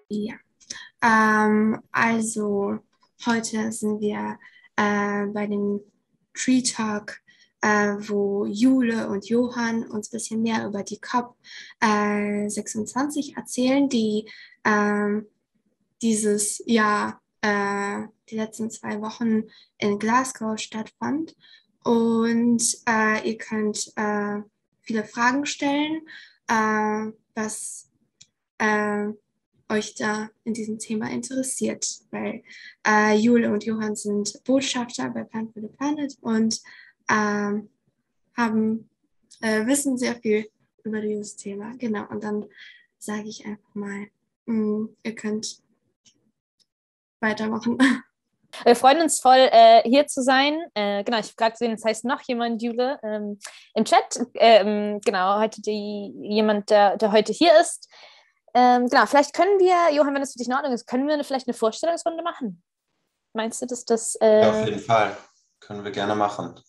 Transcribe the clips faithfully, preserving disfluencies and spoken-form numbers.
Ja, ähm, also heute sind wir äh, bei dem Tree Talk, äh, wo Jule und Johann uns ein bisschen mehr über die COP äh, sechsundzwanzig erzählen, die ähm, dieses Jahr, äh, die letzten zwei Wochen in Glasgow stattfand. Und äh, ihr könnt äh, viele Fragen stellen, äh, was äh, euch da in diesem Thema interessiert, weil äh, Jule und Johann sind Botschafter bei Plan for the Planet und ähm, haben, äh, wissen sehr viel über dieses Thema. Genau, und dann sage ich einfach mal, mh, ihr könnt weitermachen. Wir freuen uns voll, äh, hier zu sein. Äh, genau, ich habe gerade gesehen, es heißt noch jemand, Jule, ähm, im Chat. Ähm, genau, heute die, jemand, der, der heute hier ist. Ähm, genau, vielleicht können wir, Johann, wenn es für dich in Ordnung ist, können wir vielleicht eine Vorstellungsrunde machen? Meinst du, dass das... Ja, auf Äh, jeden Fall. Können wir gerne machen.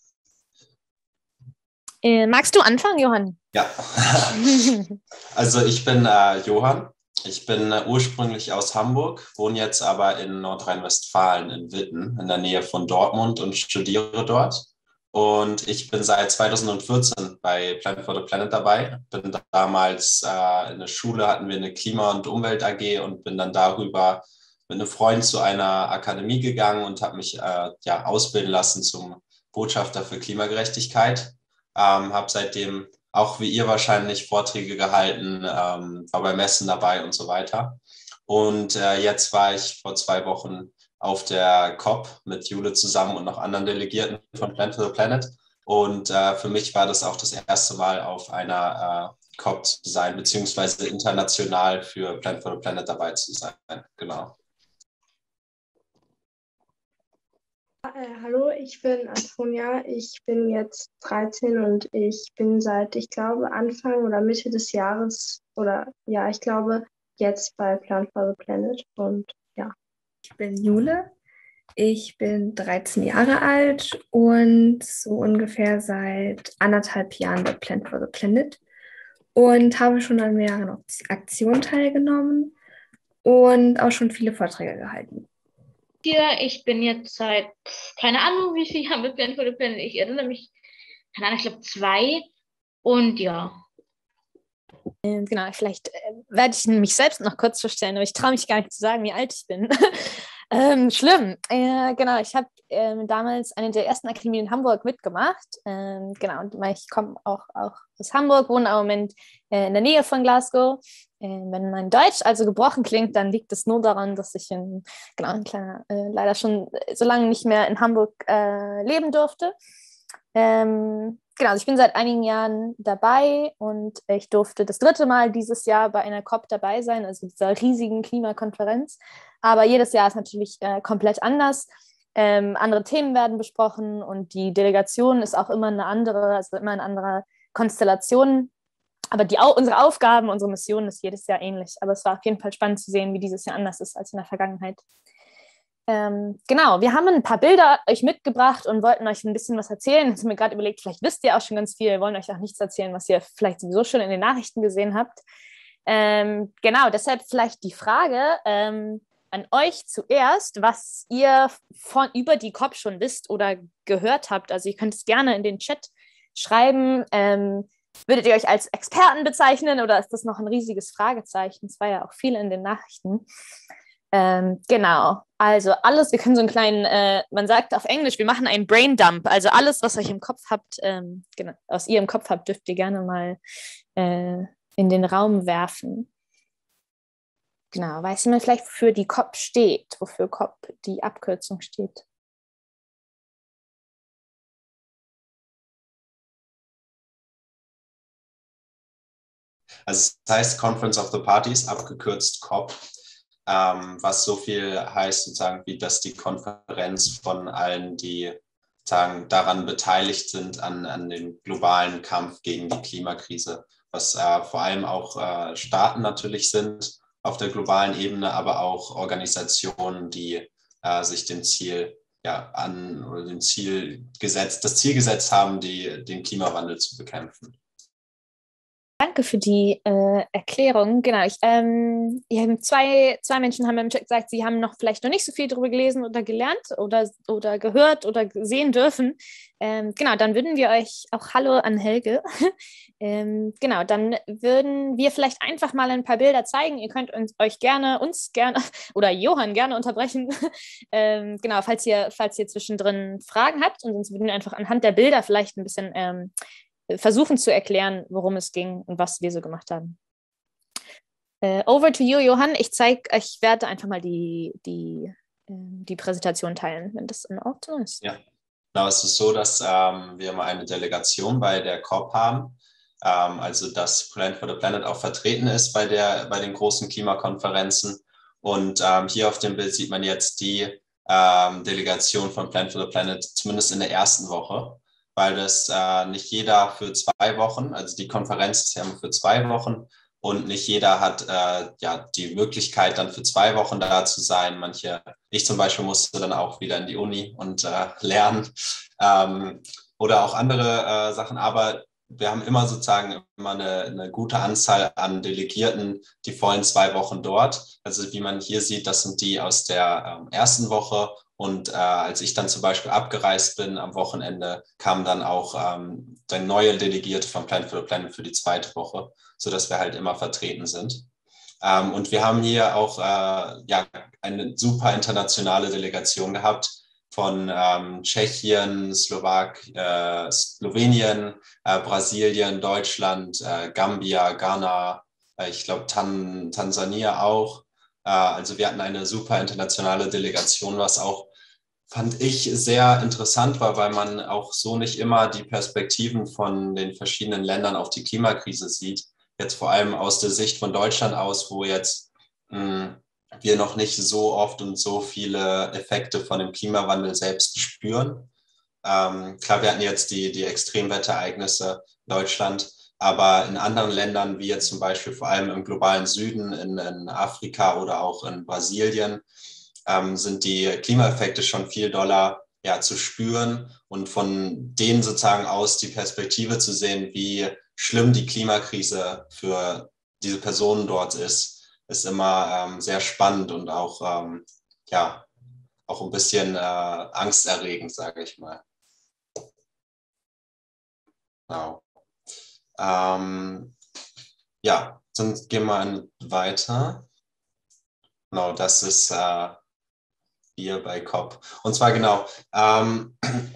äh, magst du anfangen, Johann? Ja. Also ich bin äh, Johann. Ich bin äh, ursprünglich aus Hamburg, wohne jetzt aber in Nordrhein-Westfalen in Witten, in der Nähe von Dortmund und studiere dort. Und ich bin seit zweitausendvierzehn bei Plan for the Planet dabei. Bin damals äh, in der Schule, hatten wir eine Klima- und Umwelt-A G und bin dann darüber mit einem Freund zu einer Akademie gegangen und habe mich äh, ja, ausbilden lassen zum Botschafter für Klimagerechtigkeit. Ähm, habe seitdem auch wie ihr wahrscheinlich Vorträge gehalten, ähm, war bei Messen dabei und so weiter. Und äh, jetzt war ich vor zwei Wochen auf der COP mit Jule zusammen und noch anderen Delegierten von Plan for the Planet. Und äh, für mich war das auch das erste Mal auf einer äh, COP zu sein, beziehungsweise international für Plan for the Planet dabei zu sein. Genau. Äh, hallo, ich bin Antonia. Ich bin jetzt dreizehn und ich bin seit, ich glaube, Anfang oder Mitte des Jahres oder ja, ich glaube, jetzt bei Plan for the Planet und ja. Ich bin Jule. Ich bin dreizehn Jahre alt und so ungefähr seit anderthalb Jahren bei Plan for the Planet und habe schon an mehreren Aktionen teilgenommen und auch schon viele Vorträge gehalten. Hier, ich bin jetzt seit, keine Ahnung, wie viel Jahre mit Plan for the Planet. Ich erinnere mich, keine Ahnung, ich glaube zwei. Und ja. Ähm, genau, vielleicht äh, werde ich mich selbst noch kurz vorstellen, aber ich traue mich gar nicht zu sagen, wie alt ich bin. ähm, schlimm. Äh, genau, ich habe ähm, damals eine der ersten Akademien in Hamburg mitgemacht. Ähm, genau, und ich komme auch, auch aus Hamburg, wohne im Moment äh, in der Nähe von Glasgow. Äh, wenn mein Deutsch also gebrochen klingt, dann liegt es nur daran, dass ich in, genau, ein kleiner, äh, leider schon so lange nicht mehr in Hamburg äh, leben durfte. Ähm, genau, also ich bin seit einigen Jahren dabei und ich durfte das dritte Mal dieses Jahr bei einer COP dabei sein, also dieser riesigen Klimakonferenz. Aber jedes Jahr ist natürlich äh, komplett anders. Ähm, andere Themen werden besprochen und die Delegation ist auch immer eine andere, also immer eine andere Konstellation. Aber die, unsere Aufgaben, unsere Mission ist jedes Jahr ähnlich. Aber es war auf jeden Fall spannend zu sehen, wie dieses Jahr anders ist als in der Vergangenheit. Ähm, genau, wir haben ein paar Bilder euch mitgebracht und wollten euch ein bisschen was erzählen. Ich habe mir gerade überlegt, vielleicht wisst ihr auch schon ganz viel, wir wollen euch auch nichts erzählen, was ihr vielleicht sowieso schon in den Nachrichten gesehen habt. Ähm, genau, deshalb vielleicht die Frage ähm, an euch zuerst, was ihr von, über die COP schon wisst oder gehört habt. Also ihr könnt es gerne in den Chat schreiben. Ähm, würdet ihr euch als Experten bezeichnen oder ist das noch ein riesiges Fragezeichen? Es war ja auch viel in den Nachrichten. Ähm, genau, also alles, wir können so einen kleinen, äh, man sagt auf Englisch, wir machen einen Braindump, also alles, was euch im Kopf habt, ähm, genau, aus ihr im Kopf habt, dürft ihr gerne mal äh, in den Raum werfen. Genau, weiß jemand vielleicht, wofür die COP steht, wofür COP die Abkürzung steht? Also es heißt Conference of the Parties, abgekürzt COP. Ähm, was so viel heißt, sozusagen, wie dass die Konferenz von allen, die sozusagen daran beteiligt sind, an, an dem globalen Kampf gegen die Klimakrise, was äh, vor allem auch äh, Staaten natürlich sind auf der globalen Ebene, aber auch Organisationen, die äh, sich dem Ziel ja, an oder dem Ziel gesetzt, das Ziel gesetzt haben, die, den Klimawandel zu bekämpfen. Danke für die äh, Erklärung. Genau, ich, ähm, ja, zwei, zwei Menschen haben im Chat gesagt, sie haben noch vielleicht noch nicht so viel darüber gelesen oder gelernt oder, oder gehört oder sehen dürfen. Ähm, genau, dann würden wir euch auch Hallo an Helge. ähm, genau, dann würden wir vielleicht einfach mal ein paar Bilder zeigen. Ihr könnt uns, euch gerne, uns gerne oder Johann gerne unterbrechen. ähm, genau, falls ihr, falls ihr zwischendrin Fragen habt, und sonst würden wir einfach anhand der Bilder vielleicht ein bisschen ähm, versuchen zu erklären, worum es ging und was wir so gemacht haben. Uh, over to you, Johann. Ich zeige, ich werde einfach mal die, die, die Präsentation teilen, wenn das in Ordnung ist. Ja, genau. Es ist so, dass ähm, wir mal eine Delegation bei der C O P haben, ähm, also dass Plan for the Planet auch vertreten ist bei, der, bei den großen Klimakonferenzen. Und ähm, hier auf dem Bild sieht man jetzt die ähm, Delegation von Plan for the Planet, zumindest in der ersten Woche, weil das äh, nicht jeder für zwei Wochen, also die Konferenz ist ja immer für zwei Wochen und nicht jeder hat äh, ja die Möglichkeit, dann für zwei Wochen da zu sein. Manche, ich zum Beispiel musste dann auch wieder in die Uni und äh, lernen ähm, oder auch andere äh, Sachen, aber wir haben immer sozusagen immer eine, eine gute Anzahl an Delegierten die vollen zwei Wochen dort. Also wie man hier sieht, das sind die aus der ähm, ersten Woche. Und äh, als ich dann zum Beispiel abgereist bin am Wochenende, kam dann auch ähm, der neue Delegierte von Plan for the Planet für die zweite Woche, sodass wir halt immer vertreten sind. Ähm, und wir haben hier auch äh, ja, eine super internationale Delegation gehabt von ähm, Tschechien, Slowak, äh, Slowenien, äh, Brasilien, Deutschland, äh, Gambia, Ghana, äh, ich glaube Tan- Tansania auch. Äh, also wir hatten eine super internationale Delegation, was auch, fand ich, sehr interessant war, weil man auch so nicht immer die Perspektiven von den verschiedenen Ländern auf die Klimakrise sieht. Jetzt vor allem aus der Sicht von Deutschland aus, wo jetzt mh, wir noch nicht so oft und so viele Effekte von dem Klimawandel selbst spüren. Ähm, klar, wir hatten jetzt die, die Extremwetterereignisse in Deutschland, aber in anderen Ländern, wie jetzt zum Beispiel vor allem im globalen Süden, in, in Afrika oder auch in Brasilien, ähm, sind die Klimaeffekte schon viel doller ja, zu spüren und von denen sozusagen aus die Perspektive zu sehen, wie schlimm die Klimakrise für diese Personen dort ist, ist immer ähm, sehr spannend und auch, ähm, ja, auch ein bisschen äh, angsterregend, sage ich mal. Genau. Ähm, ja, dann gehen wir weiter. Genau, das ist äh, hier bei C O P. Und zwar genau, ähm,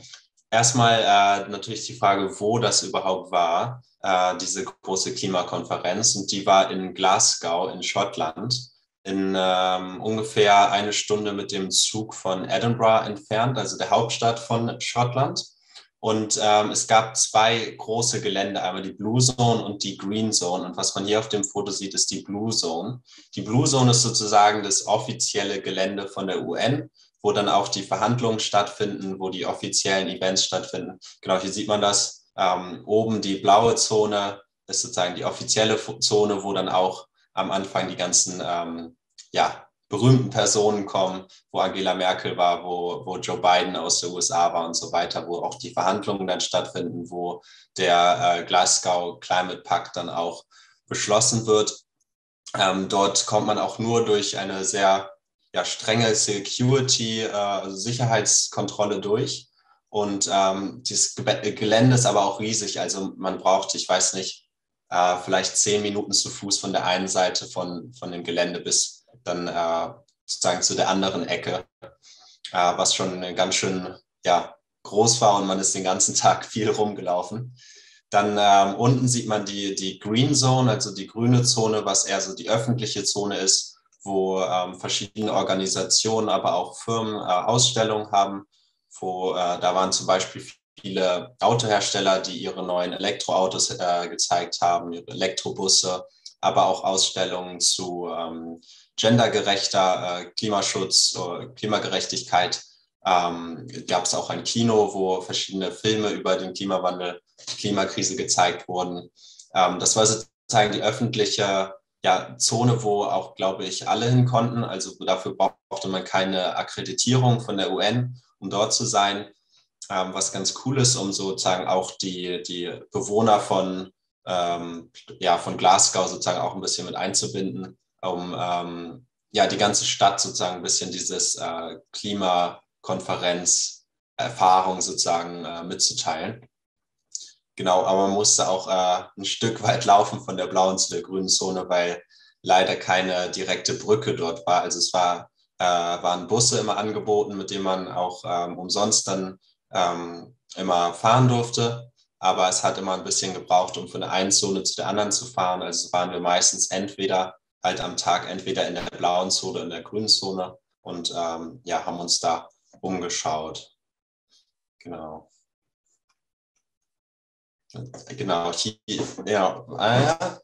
erstmal äh, natürlich die Frage, wo das überhaupt war, äh, diese große Klimakonferenz. Und die war in Glasgow in Schottland, in ähm, ungefähr eine Stunde mit dem Zug von Edinburgh entfernt, also der Hauptstadt von Schottland. Und ähm, es gab zwei große Gelände, einmal die Blue Zone und die Green Zone. Und was man hier auf dem Foto sieht, ist die Blue Zone. Die Blue Zone ist sozusagen das offizielle Gelände von der U N, wo dann auch die Verhandlungen stattfinden, wo die offiziellen Events stattfinden. Genau, hier sieht man das. Ähm, oben die blaue Zone ist sozusagen die offizielle Zone, wo dann auch am Anfang die ganzen ähm, ja, berühmten Personen kommen, wo Angela Merkel war, wo, wo Joe Biden aus den U S A war und so weiter, wo auch die Verhandlungen dann stattfinden, wo der äh, Glasgow Climate Pact dann auch beschlossen wird. Ähm, dort kommt man auch nur durch eine sehr ja, strenge Security, äh, also Sicherheitskontrolle durch. Und ähm, dieses Gelände ist aber auch riesig. Also man braucht, ich weiß nicht, äh, vielleicht zehn Minuten zu Fuß von der einen Seite von, von dem Gelände bis dann äh, sozusagen zu der anderen Ecke, äh, was schon ganz schön ja, groß war und man ist den ganzen Tag viel rumgelaufen. Dann ähm, unten sieht man die, die Green Zone, also die grüne Zone, was eher so die öffentliche Zone ist, wo ähm, verschiedene Organisationen, aber auch Firmen äh, Ausstellungen haben, wo äh, da waren zum Beispiel viele Autohersteller, die ihre neuen Elektroautos äh, gezeigt haben, ihre Elektrobusse, aber auch Ausstellungen zu ähm, gendergerechter äh, Klimaschutz, äh, Klimagerechtigkeit. Ähm, gab es auch ein Kino, wo verschiedene Filme über den Klimawandel, die Klimakrise gezeigt wurden. Ähm, das war sozusagen die öffentliche ja, Zone, wo auch, glaube ich, alle hin konnten. Also dafür brauchte man keine Akkreditierung von der U N, um dort zu sein. Ähm, was ganz cool ist, um sozusagen auch die, die Bewohner von ähm, ja, von Glasgow sozusagen auch ein bisschen mit einzubinden, um ähm, ja, die ganze Stadt sozusagen ein bisschen dieses äh, Klimakonferenz-Erfahrung sozusagen äh, mitzuteilen. Genau, aber man musste auch äh, ein Stück weit laufen von der blauen zu der grünen Zone, weil leider keine direkte Brücke dort war. Also es war, äh, waren Busse immer angeboten, mit denen man auch ähm, umsonst dann ähm, immer fahren durfte. Aber es hat immer ein bisschen gebraucht, um von der einen Zone zu der anderen zu fahren. Also waren wir meistens entweder halt am Tag entweder in der blauen Zone oder in der grünen Zone und ähm, ja, haben uns da umgeschaut. Genau. Genau, hier, ja, äh,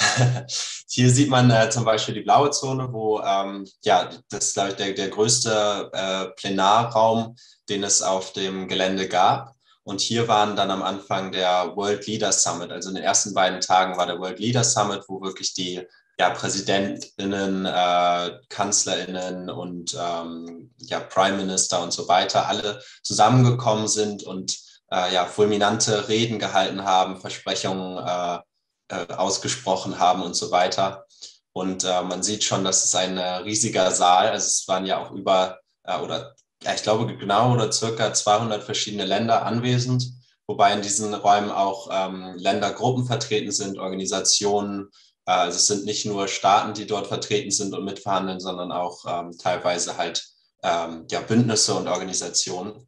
hier sieht man äh, zum Beispiel die blaue Zone, wo ähm, ja, das ist, glaube ich, der, der größte äh, Plenarraum, den es auf dem Gelände gab. Und hier waren dann am Anfang der World Leaders Summit. Also in den ersten beiden Tagen war der World Leaders Summit, wo wirklich die ja, PräsidentInnen, äh, KanzlerInnen und ähm, ja, Prime Minister und so weiter alle zusammengekommen sind und Äh, ja, fulminante Reden gehalten haben, Versprechungen äh, äh, ausgesprochen haben und so weiter. Und äh, man sieht schon, dass es ein äh, riesiger Saal, also es waren ja auch über, äh, oder ja, ich glaube genau oder circa zweihundert verschiedene Länder anwesend, wobei in diesen Räumen auch ähm, Ländergruppen vertreten sind, Organisationen. Äh, also es sind nicht nur Staaten, die dort vertreten sind und mitverhandeln, sondern auch ähm, teilweise halt ähm, ja, Bündnisse und Organisationen,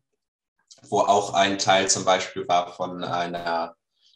wo auch ein Teil zum Beispiel war von einer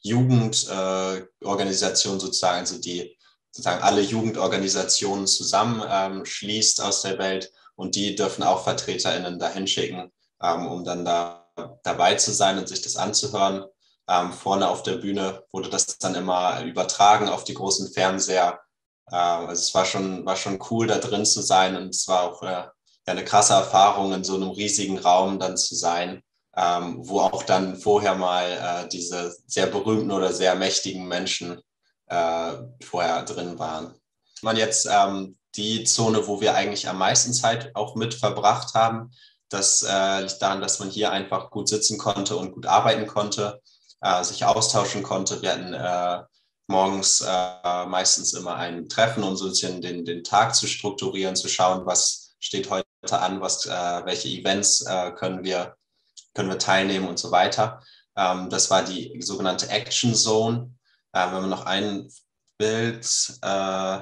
Jugendorganisation äh, sozusagen, also die sozusagen alle Jugendorganisationen zusammenschließt ähm, aus der Welt, und die dürfen auch VertreterInnen dahin schicken, ähm, um dann da dabei zu sein und sich das anzuhören. Ähm, vorne auf der Bühne wurde das dann immer übertragen auf die großen Fernseher. Äh, also es war schon, war schon cool, da drin zu sein, und es war auch äh, ja, eine krasse Erfahrung, in so einem riesigen Raum dann zu sein. Ähm, wo auch dann vorher mal äh, diese sehr berühmten oder sehr mächtigen Menschen äh, vorher drin waren. Man jetzt ähm, die Zone, wo wir eigentlich am meisten Zeit auch mit verbracht haben, das äh, liegt daran, dass man hier einfach gut sitzen konnte und gut arbeiten konnte, äh, sich austauschen konnte. Wir hatten äh, morgens äh, meistens immer ein Treffen, um so ein bisschen den, den Tag zu strukturieren, zu schauen, was steht heute an, was, äh, welche Events äh, können wir können wir teilnehmen und so weiter. Ähm, das war die sogenannte Action Zone. Äh, wenn man noch ein Bild, äh,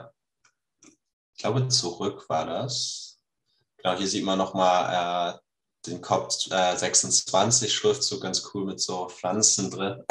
ich glaube zurück war das. Genau, hier sieht man nochmal äh, den C O P sechsundzwanzig Schriftzug, ganz cool mit so Pflanzen drin.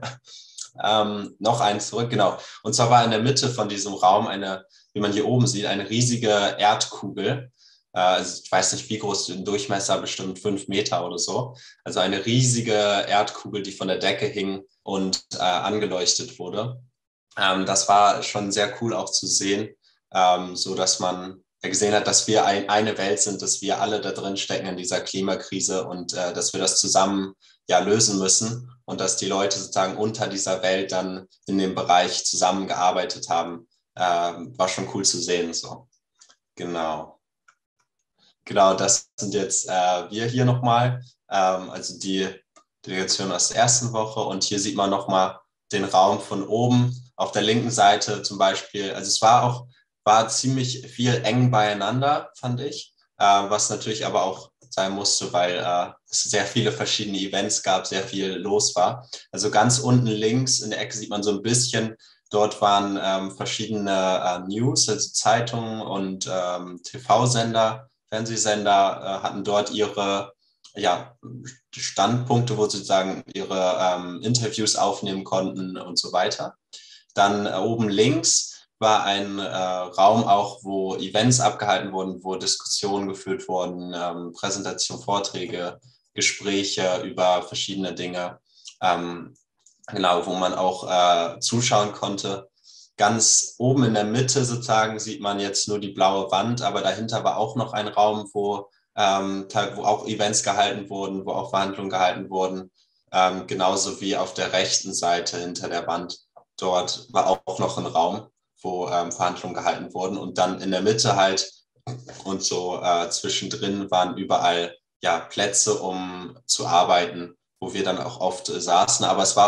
ähm, noch ein zurück, genau. Und zwar war in der Mitte von diesem Raum eine, wie man hier oben sieht, eine riesige Erdkugel. Also ich weiß nicht, wie groß, den Durchmesser, bestimmt fünf Meter oder so. Also eine riesige Erdkugel, die von der Decke hing und äh, angeleuchtet wurde. Ähm, das war schon sehr cool auch zu sehen, ähm, so dass man gesehen hat, dass wir ein, eine Welt sind, dass wir alle da drin stecken in dieser Klimakrise und äh, dass wir das zusammen ja lösen müssen und dass die Leute sozusagen unter dieser Welt dann in dem Bereich zusammengearbeitet haben. Äh, war schon cool zu sehen, so. Genau. Genau, das sind jetzt äh, wir hier nochmal, ähm, also die Delegation aus der ersten Woche. Und hier sieht man nochmal den Raum von oben. Auf der linken Seite zum Beispiel, also es war auch, war ziemlich viel eng beieinander, fand ich, äh, was natürlich aber auch sein musste, weil äh, es sehr viele verschiedene Events gab, sehr viel los war. Also ganz unten links in der Ecke sieht man so ein bisschen, dort waren ähm, verschiedene äh, News, also Zeitungen und ähm, T V-Sender, Fernsehsender äh, hatten dort ihre ja, Standpunkte, wo sie sozusagen ihre ähm, Interviews aufnehmen konnten und so weiter. Dann äh, oben links war ein äh, Raum auch, wo Events abgehalten wurden, wo Diskussionen geführt wurden, ähm, Präsentationen, Vorträge, Gespräche über verschiedene Dinge, ähm, genau, wo man auch äh, zuschauen konnte. Ganz oben in der Mitte sozusagen sieht man jetzt nur die blaue Wand, aber dahinter war auch noch ein Raum, wo, ähm, wo auch Events gehalten wurden, wo auch Verhandlungen gehalten wurden, ähm, genauso wie auf der rechten Seite hinter der Wand. Dort war auch noch ein Raum, wo ähm, Verhandlungen gehalten wurden, und dann in der Mitte halt und so äh, zwischendrin waren überall ja, Plätze, um zu arbeiten, wo wir dann auch oft äh, saßen, aber es war auch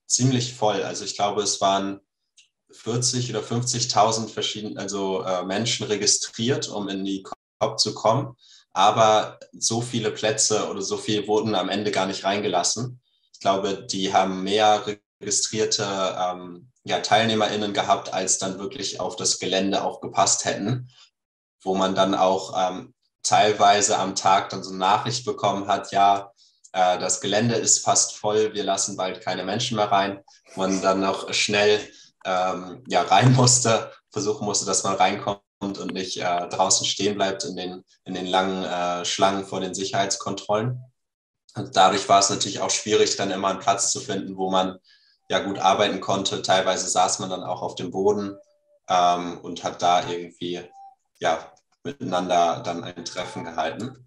ziemlich voll. Also ich glaube, es waren vierzig oder fünfzigtausend verschiedene, also äh, Menschen registriert, um in die COP zu kommen. Aber so viele Plätze oder so viel wurden am Ende gar nicht reingelassen. Ich glaube, die haben mehr registrierte ähm, ja, TeilnehmerInnen gehabt, als dann wirklich auf das Gelände auch gepasst hätten, wo man dann auch ähm, teilweise am Tag dann so eine Nachricht bekommen hat, ja, äh, das Gelände ist fast voll, wir lassen bald keine Menschen mehr rein. Man dann noch schnell ähm, ja, rein musste, versuchen musste, dass man reinkommt und nicht äh, draußen stehen bleibt in den, in den langen äh, Schlangen vor den Sicherheitskontrollen. Und dadurch war es natürlich auch schwierig, dann immer einen Platz zu finden, wo man ja gut arbeiten konnte. Teilweise saß man dann auch auf dem Boden ähm, und hat da irgendwie ja, miteinander dann ein Treffen gehalten.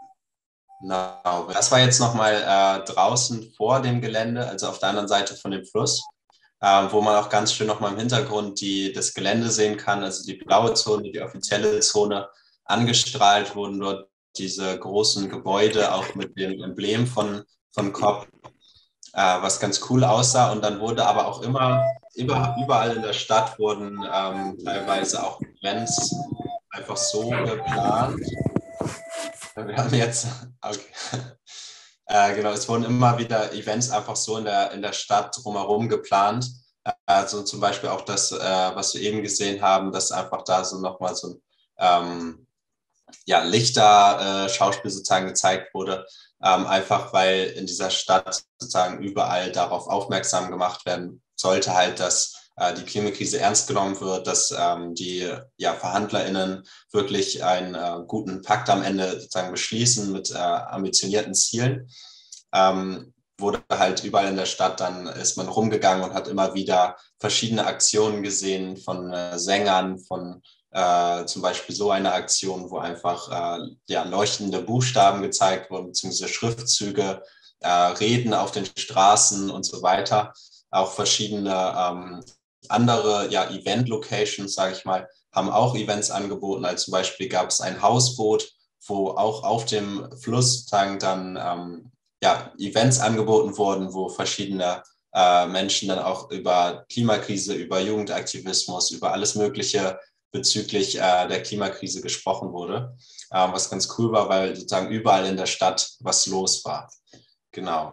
Genau. Das war jetzt nochmal äh, draußen vor dem Gelände, also auf der anderen Seite von dem Fluss, äh, wo man auch ganz schön nochmal im Hintergrund die, das Gelände sehen kann, also die blaue Zone, die offizielle Zone. Angestrahlt wurden dort diese großen Gebäude, auch mit dem Emblem von, von COP, äh, was ganz cool aussah. Und dann wurde aber auch immer, über, überall in der Stadt wurden ähm, teilweise auch Events einfach so geplant. Wir haben jetzt, okay. äh, genau, es wurden immer wieder Events einfach so in der, in der Stadt drumherum geplant. Also zum Beispiel auch das, äh, was wir eben gesehen haben, dass einfach da so nochmal so ein ähm, ja, Lichter-Schauspiel äh, sozusagen gezeigt wurde. Ähm, einfach weil in dieser Stadt sozusagen überall darauf aufmerksam gemacht werden sollte, halt, dass äh, die Klimakrise ernst genommen wird, dass ähm, die ja, VerhandlerInnen wirklich einen äh, guten Pakt am Ende sozusagen beschließen mit äh, ambitionierten Zielen. Ähm, wurde halt überall in der Stadt, dann ist man rumgegangen und hat immer wieder verschiedene Aktionen gesehen von äh, Sängern, von äh, zum Beispiel so eine Aktion, wo einfach äh, ja, leuchtende Buchstaben gezeigt wurden, beziehungsweise Schriftzüge, äh, Reden auf den Straßen und so weiter. Auch verschiedene ähm, andere ja, Event-Locations, sage ich mal, haben auch Events angeboten. Also zum Beispiel gab es ein Hausboot, wo auch auf dem Fluss dann ähm, ja, Events angeboten wurden, wo verschiedene äh, Menschen dann auch über Klimakrise, über Jugendaktivismus, über alles Mögliche bezüglich äh, der Klimakrise gesprochen wurde, äh, was ganz cool war, weil sozusagen überall in der Stadt was los war. Genau.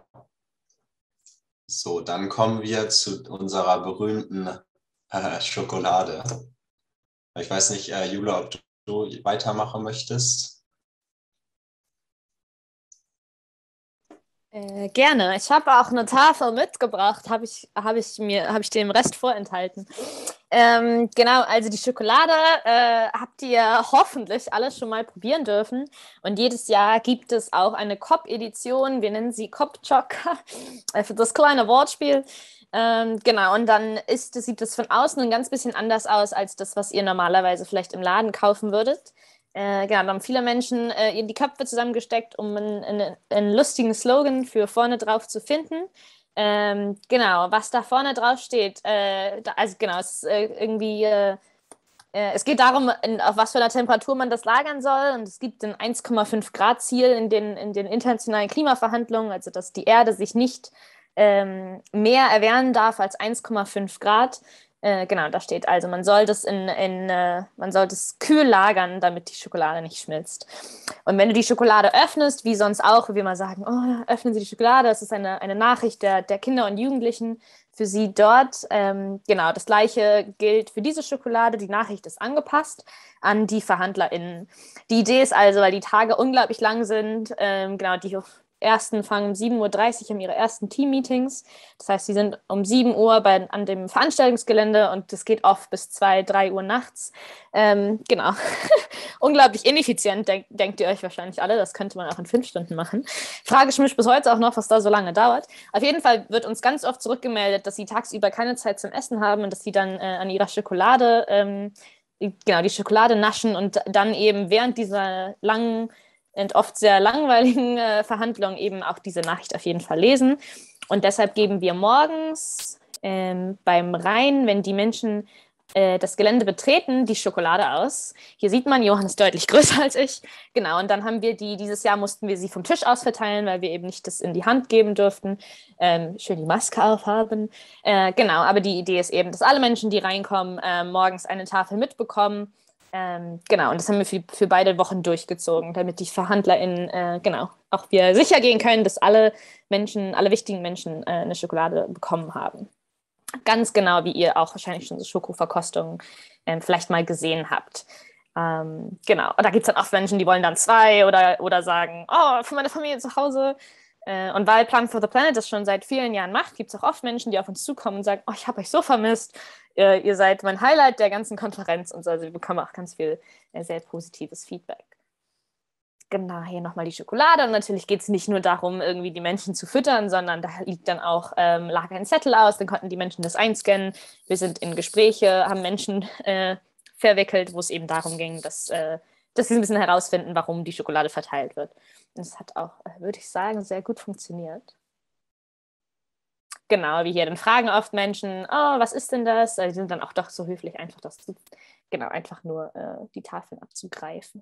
So, dann kommen wir zu unserer berühmten äh, Schokolade. Ich weiß nicht, äh, Jule, ob du weitermachen möchtest. Äh, gerne. Ich habe auch eine Tafel mitgebracht, habe ich, hab ich mir, habe ich dem Rest vorenthalten. Ähm, genau, also die Schokolade äh, habt ihr hoffentlich alle schon mal probieren dürfen. Und jedes Jahr gibt es auch eine COP-Edition. Wir nennen sie COP-Choc, für das kleine Wortspiel. Ähm, genau, und dann ist, sieht es von außen ein ganz bisschen anders aus als das, was ihr normalerweise vielleicht im Laden kaufen würdet. Äh, genau, da haben viele Menschen äh, die Köpfe zusammengesteckt, um einen, einen, einen lustigen Slogan für vorne drauf zu finden. Ähm, genau, was da vorne drauf steht, äh, da, also genau, es ist äh, irgendwie, äh, äh, es geht darum, in, auf was für einer Temperatur man das lagern soll, und es gibt ein eins Komma fünf Grad Ziel in den, in den internationalen Klimaverhandlungen, also dass die Erde sich nicht ähm, mehr erwärmen darf als eins Komma fünf Grad. Äh, genau, da steht also, man soll das in, in äh, man soll das kühl lagern, damit die Schokolade nicht schmilzt. Und wenn du die Schokolade öffnest, wie sonst auch, wie wir mal sagen, oh, öffnen Sie die Schokolade, das ist eine, eine Nachricht der, der Kinder und Jugendlichen für sie dort. Ähm, genau, das Gleiche gilt für diese Schokolade. Die Nachricht ist angepasst an die VerhandlerInnen. Die Idee ist also, weil die Tage unglaublich lang sind, ähm, genau, die ersten fangen um sieben Uhr dreißig, haben ihre ersten Team-Meetings. Das heißt, sie sind um sieben Uhr bei, an dem Veranstaltungsgelände und das geht oft bis zwei, drei Uhr nachts. Ähm, genau. Unglaublich ineffizient, denk, denkt ihr euch wahrscheinlich alle. Das könnte man auch in fünf Stunden machen. Frage ich mich bis heute auch noch, was da so lange dauert. Auf jeden Fall wird uns ganz oft zurückgemeldet, dass sie tagsüber keine Zeit zum Essen haben und dass sie dann äh, an ihrer Schokolade, ähm, genau, die Schokolade naschen und dann eben während dieser langen und oft sehr langweiligen äh, Verhandlungen eben auch diese Nachricht auf jeden Fall lesen. Und deshalb geben wir morgens ähm, beim Rein, wenn die Menschen äh, das Gelände betreten, die Schokolade aus. Hier sieht man, Johann ist deutlich größer als ich. Genau, und dann haben wir die, dieses Jahr mussten wir sie vom Tisch aus verteilen, weil wir eben nicht das in die Hand geben durften. Ähm, schön die Maske aufhaben. Äh, genau, aber die Idee ist eben, dass alle Menschen, die reinkommen, äh, morgens eine Tafel mitbekommen. Ähm, genau, und das haben wir für, für beide Wochen durchgezogen, damit die VerhandlerInnen, äh, genau, auch wir sicher gehen können, dass alle Menschen, alle wichtigen Menschen äh, eine Schokolade bekommen haben. Ganz genau, wie ihr auch wahrscheinlich schon so Schokoverkostungen ähm, vielleicht mal gesehen habt. Ähm, genau, und da gibt es dann auch Menschen, die wollen dann zwei oder, oder sagen, oh, für meine Familie zu Hause. Äh, und weil Plant for the Planet das schon seit vielen Jahren macht, gibt es auch oft Menschen, die auf uns zukommen und sagen, oh, ich habe euch so vermisst, äh, ihr seid mein Highlight der ganzen Konferenz und so. Also wir bekommen auch ganz viel äh, sehr positives Feedback. Genau, hier nochmal die Schokolade. Und natürlich geht es nicht nur darum, irgendwie die Menschen zu füttern, sondern da liegt dann auch, ähm, lag ein Zettel aus, dann konnten die Menschen das einscannen. Wir sind in Gespräche, haben Menschen äh, verwickelt, wo es eben darum ging, dass, äh, dass sie ein bisschen herausfinden, warum die Schokolade verteilt wird. Und das hat auch, äh, würde ich sagen, sehr gut funktioniert. Genau, wie hier, dann fragen oft Menschen, oh, was ist denn das? Also die sind dann auch doch so höflich, einfach das zu, genau, einfach nur äh, die Tafeln abzugreifen.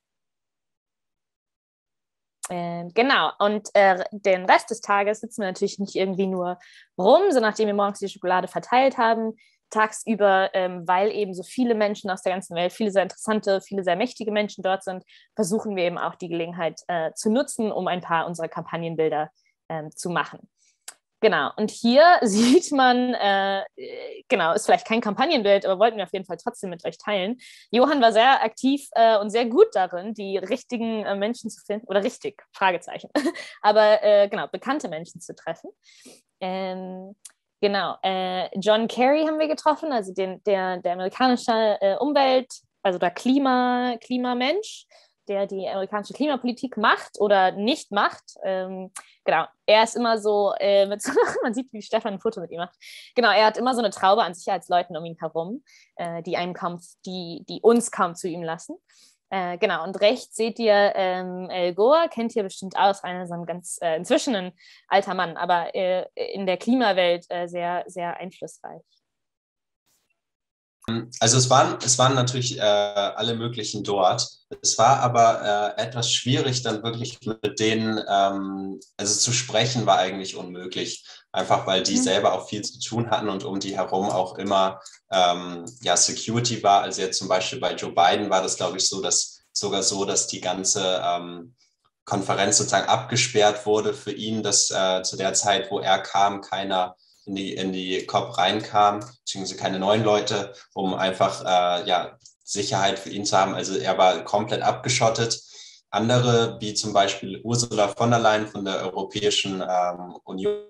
Ähm, genau, und äh, den Rest des Tages sitzen wir natürlich nicht irgendwie nur rum, so nachdem wir morgens die Schokolade verteilt haben, tagsüber, ähm, weil eben so viele Menschen aus der ganzen Welt, viele sehr interessante, viele sehr mächtige Menschen dort sind, versuchen wir eben auch die Gelegenheit äh, zu nutzen, um ein paar unserer Kampagnenbilder äh, zu machen. Genau, und hier sieht man, äh, genau, ist vielleicht kein Kampagnenbild, aber wollten wir auf jeden Fall trotzdem mit euch teilen. Johann war sehr aktiv äh, und sehr gut darin, die richtigen äh, Menschen zu finden, oder richtig, Fragezeichen, aber äh, genau, bekannte Menschen zu treffen. Ähm, genau, äh, John Kerry haben wir getroffen, also den, der, der amerikanische äh, Umwelt-, also der Klima, Klimamensch, der die amerikanische Klimapolitik macht oder nicht macht. Ähm, genau, er ist immer so, äh, mit so man sieht, wie Stefan ein Foto mit ihm macht. Genau, er hat immer so eine Traube an Sicherheitsleuten um ihn herum, äh, die, einem kaum, die, die uns kaum zu ihm lassen. Äh, genau, und rechts seht ihr ähm, Al Gore, kennt ihr bestimmt aus, einer so ein ganz, äh, inzwischen ein alter Mann, aber äh, in der Klimawelt äh, sehr, sehr einflussreich. Also es waren, es waren natürlich äh, alle möglichen dort. Es war aber äh, etwas schwierig, dann wirklich mit denen, ähm, also zu sprechen war eigentlich unmöglich. Einfach weil die mhm. selber auch viel zu tun hatten und um die herum auch immer ähm, ja, Security war. Also jetzt zum Beispiel bei Joe Biden war das, glaube ich, so, dass sogar so, dass die ganze ähm, Konferenz sozusagen abgesperrt wurde für ihn, dass äh, zu der Zeit, wo er kam, keiner in die, in die C O P reinkam, beziehungsweise keine neuen Leute, um einfach äh, ja, Sicherheit für ihn zu haben. Also er war komplett abgeschottet. Andere, wie zum Beispiel Ursula von der Leyen von der Europäischen ähm, Union,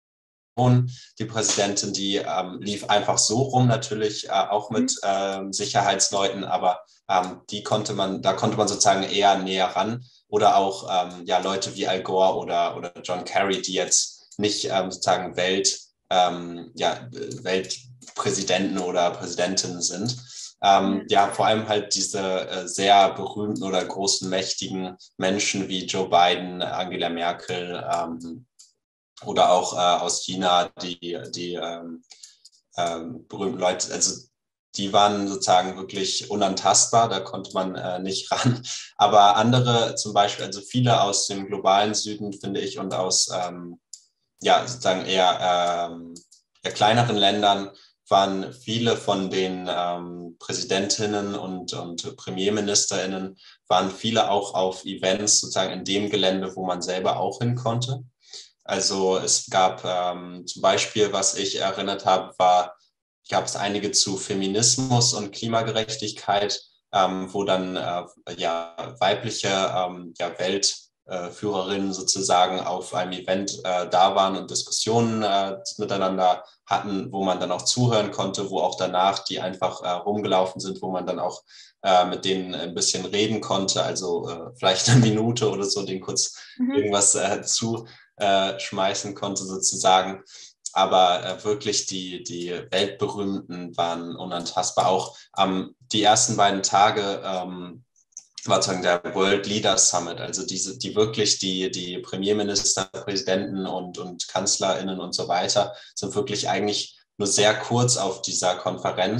die Präsidentin, die ähm, lief einfach so rum, natürlich äh, auch mit ähm, Sicherheitsleuten, aber ähm, die konnte man, da konnte man sozusagen eher näher ran. Oder auch ähm, ja, Leute wie Al Gore oder, oder John Kerry, die jetzt nicht ähm, sozusagen Welt Ähm, ja, Weltpräsidenten oder Präsidentinnen sind. Ähm, ja, vor allem halt diese äh, sehr berühmten oder großen, mächtigen Menschen wie Joe Biden, Angela Merkel ähm, oder auch äh, aus China die, die ähm, ähm, berühmten Leute, also die waren sozusagen wirklich unantastbar, da konnte man äh, nicht ran. Aber andere zum Beispiel, also viele aus dem globalen Süden, finde ich, und aus ähm, ja, sozusagen eher, ähm, eher kleineren Ländern waren viele von den ähm, Präsidentinnen und, und PremierministerInnen, waren viele auch auf Events sozusagen in dem Gelände, wo man selber auch hin konnte. Also es gab ähm, zum Beispiel, was ich erinnert habe, war, gab es einige zu Feminismus und Klimagerechtigkeit, ähm, wo dann äh, ja, weibliche ähm, ja, Welt Führerinnen sozusagen auf einem Event äh, da waren und Diskussionen äh, miteinander hatten, wo man dann auch zuhören konnte, wo auch danach die einfach äh, rumgelaufen sind, wo man dann auch äh, mit denen ein bisschen reden konnte, also äh, vielleicht eine Minute oder so, denen kurz mhm. irgendwas äh, zuschmeißen konnte sozusagen. Aber äh, wirklich die, die Weltberühmten waren unantastbar. Auch ähm, die ersten beiden Tage ähm, war sozusagen der World Leaders Summit, also diese, die wirklich die, die Premierminister, Präsidenten und, und KanzlerInnen und so weiter sind wirklich eigentlich nur sehr kurz auf dieser Konferenz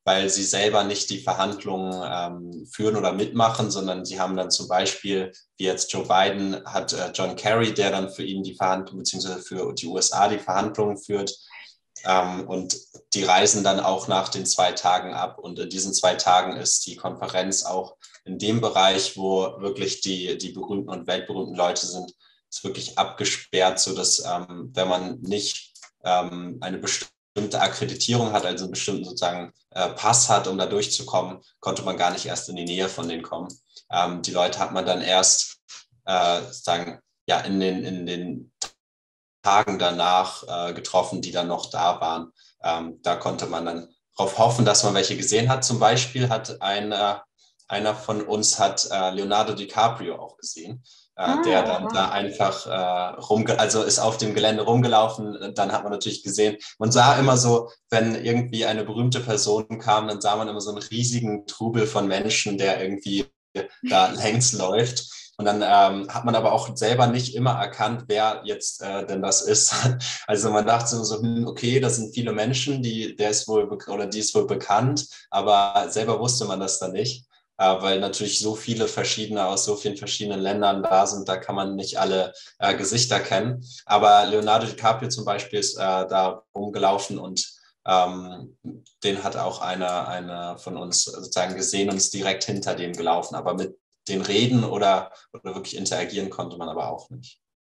weil sie selber nicht die Verhandlungen ähm, führen oder mitmachen, sondern sie haben dann zum Beispiel, wie jetzt Joe Biden, hat äh, John Kerry, der dann für ihn die Verhandlungen, beziehungsweise für die U S A die Verhandlungen führt. Ähm, und die reisen dann auch nach den zwei Tagen ab. Und in diesen zwei Tagen ist die Konferenz auch in dem Bereich, wo wirklich die, die berühmten und weltberühmten Leute sind, ist wirklich abgesperrt, sodass, ähm, wenn man nicht ähm, eine bestimmte Akkreditierung hat, also einen bestimmten sozusagen äh, Pass hat, um da durchzukommen, konnte man gar nicht erst in die Nähe von denen kommen. Ähm, die Leute hat man dann erst äh, sozusagen ja, in den, in den Tagen danach äh, getroffen, die dann noch da waren. Ähm, da konnte man dann darauf hoffen, dass man welche gesehen hat. Zum Beispiel hat ein, äh, einer von uns hat äh, Leonardo DiCaprio auch gesehen, äh, ah, der dann wow. da einfach äh, rumge also ist auf dem Gelände rumgelaufen. Dann hat man natürlich gesehen, man sah immer so, wenn irgendwie eine berühmte Person kam, dann sah man immer so einen riesigen Trubel von Menschen, der irgendwie da längs läuft. Und dann ähm, hat man aber auch selber nicht immer erkannt, wer jetzt äh, denn das ist. Also man dachte so, hm, okay, das sind viele Menschen, die, der ist wohl oder die ist wohl bekannt, aber selber wusste man das dann nicht, äh, weil natürlich so viele verschiedene aus so vielen verschiedenen Ländern da sind, da kann man nicht alle äh, Gesichter kennen. Aber Leonardo DiCaprio zum Beispiel ist äh, da rumgelaufen und ähm, den hat auch einer, einer von uns sozusagen gesehen und ist direkt hinter dem gelaufen, aber mit den reden oder, oder wirklich interagieren konnte man aber auch nicht.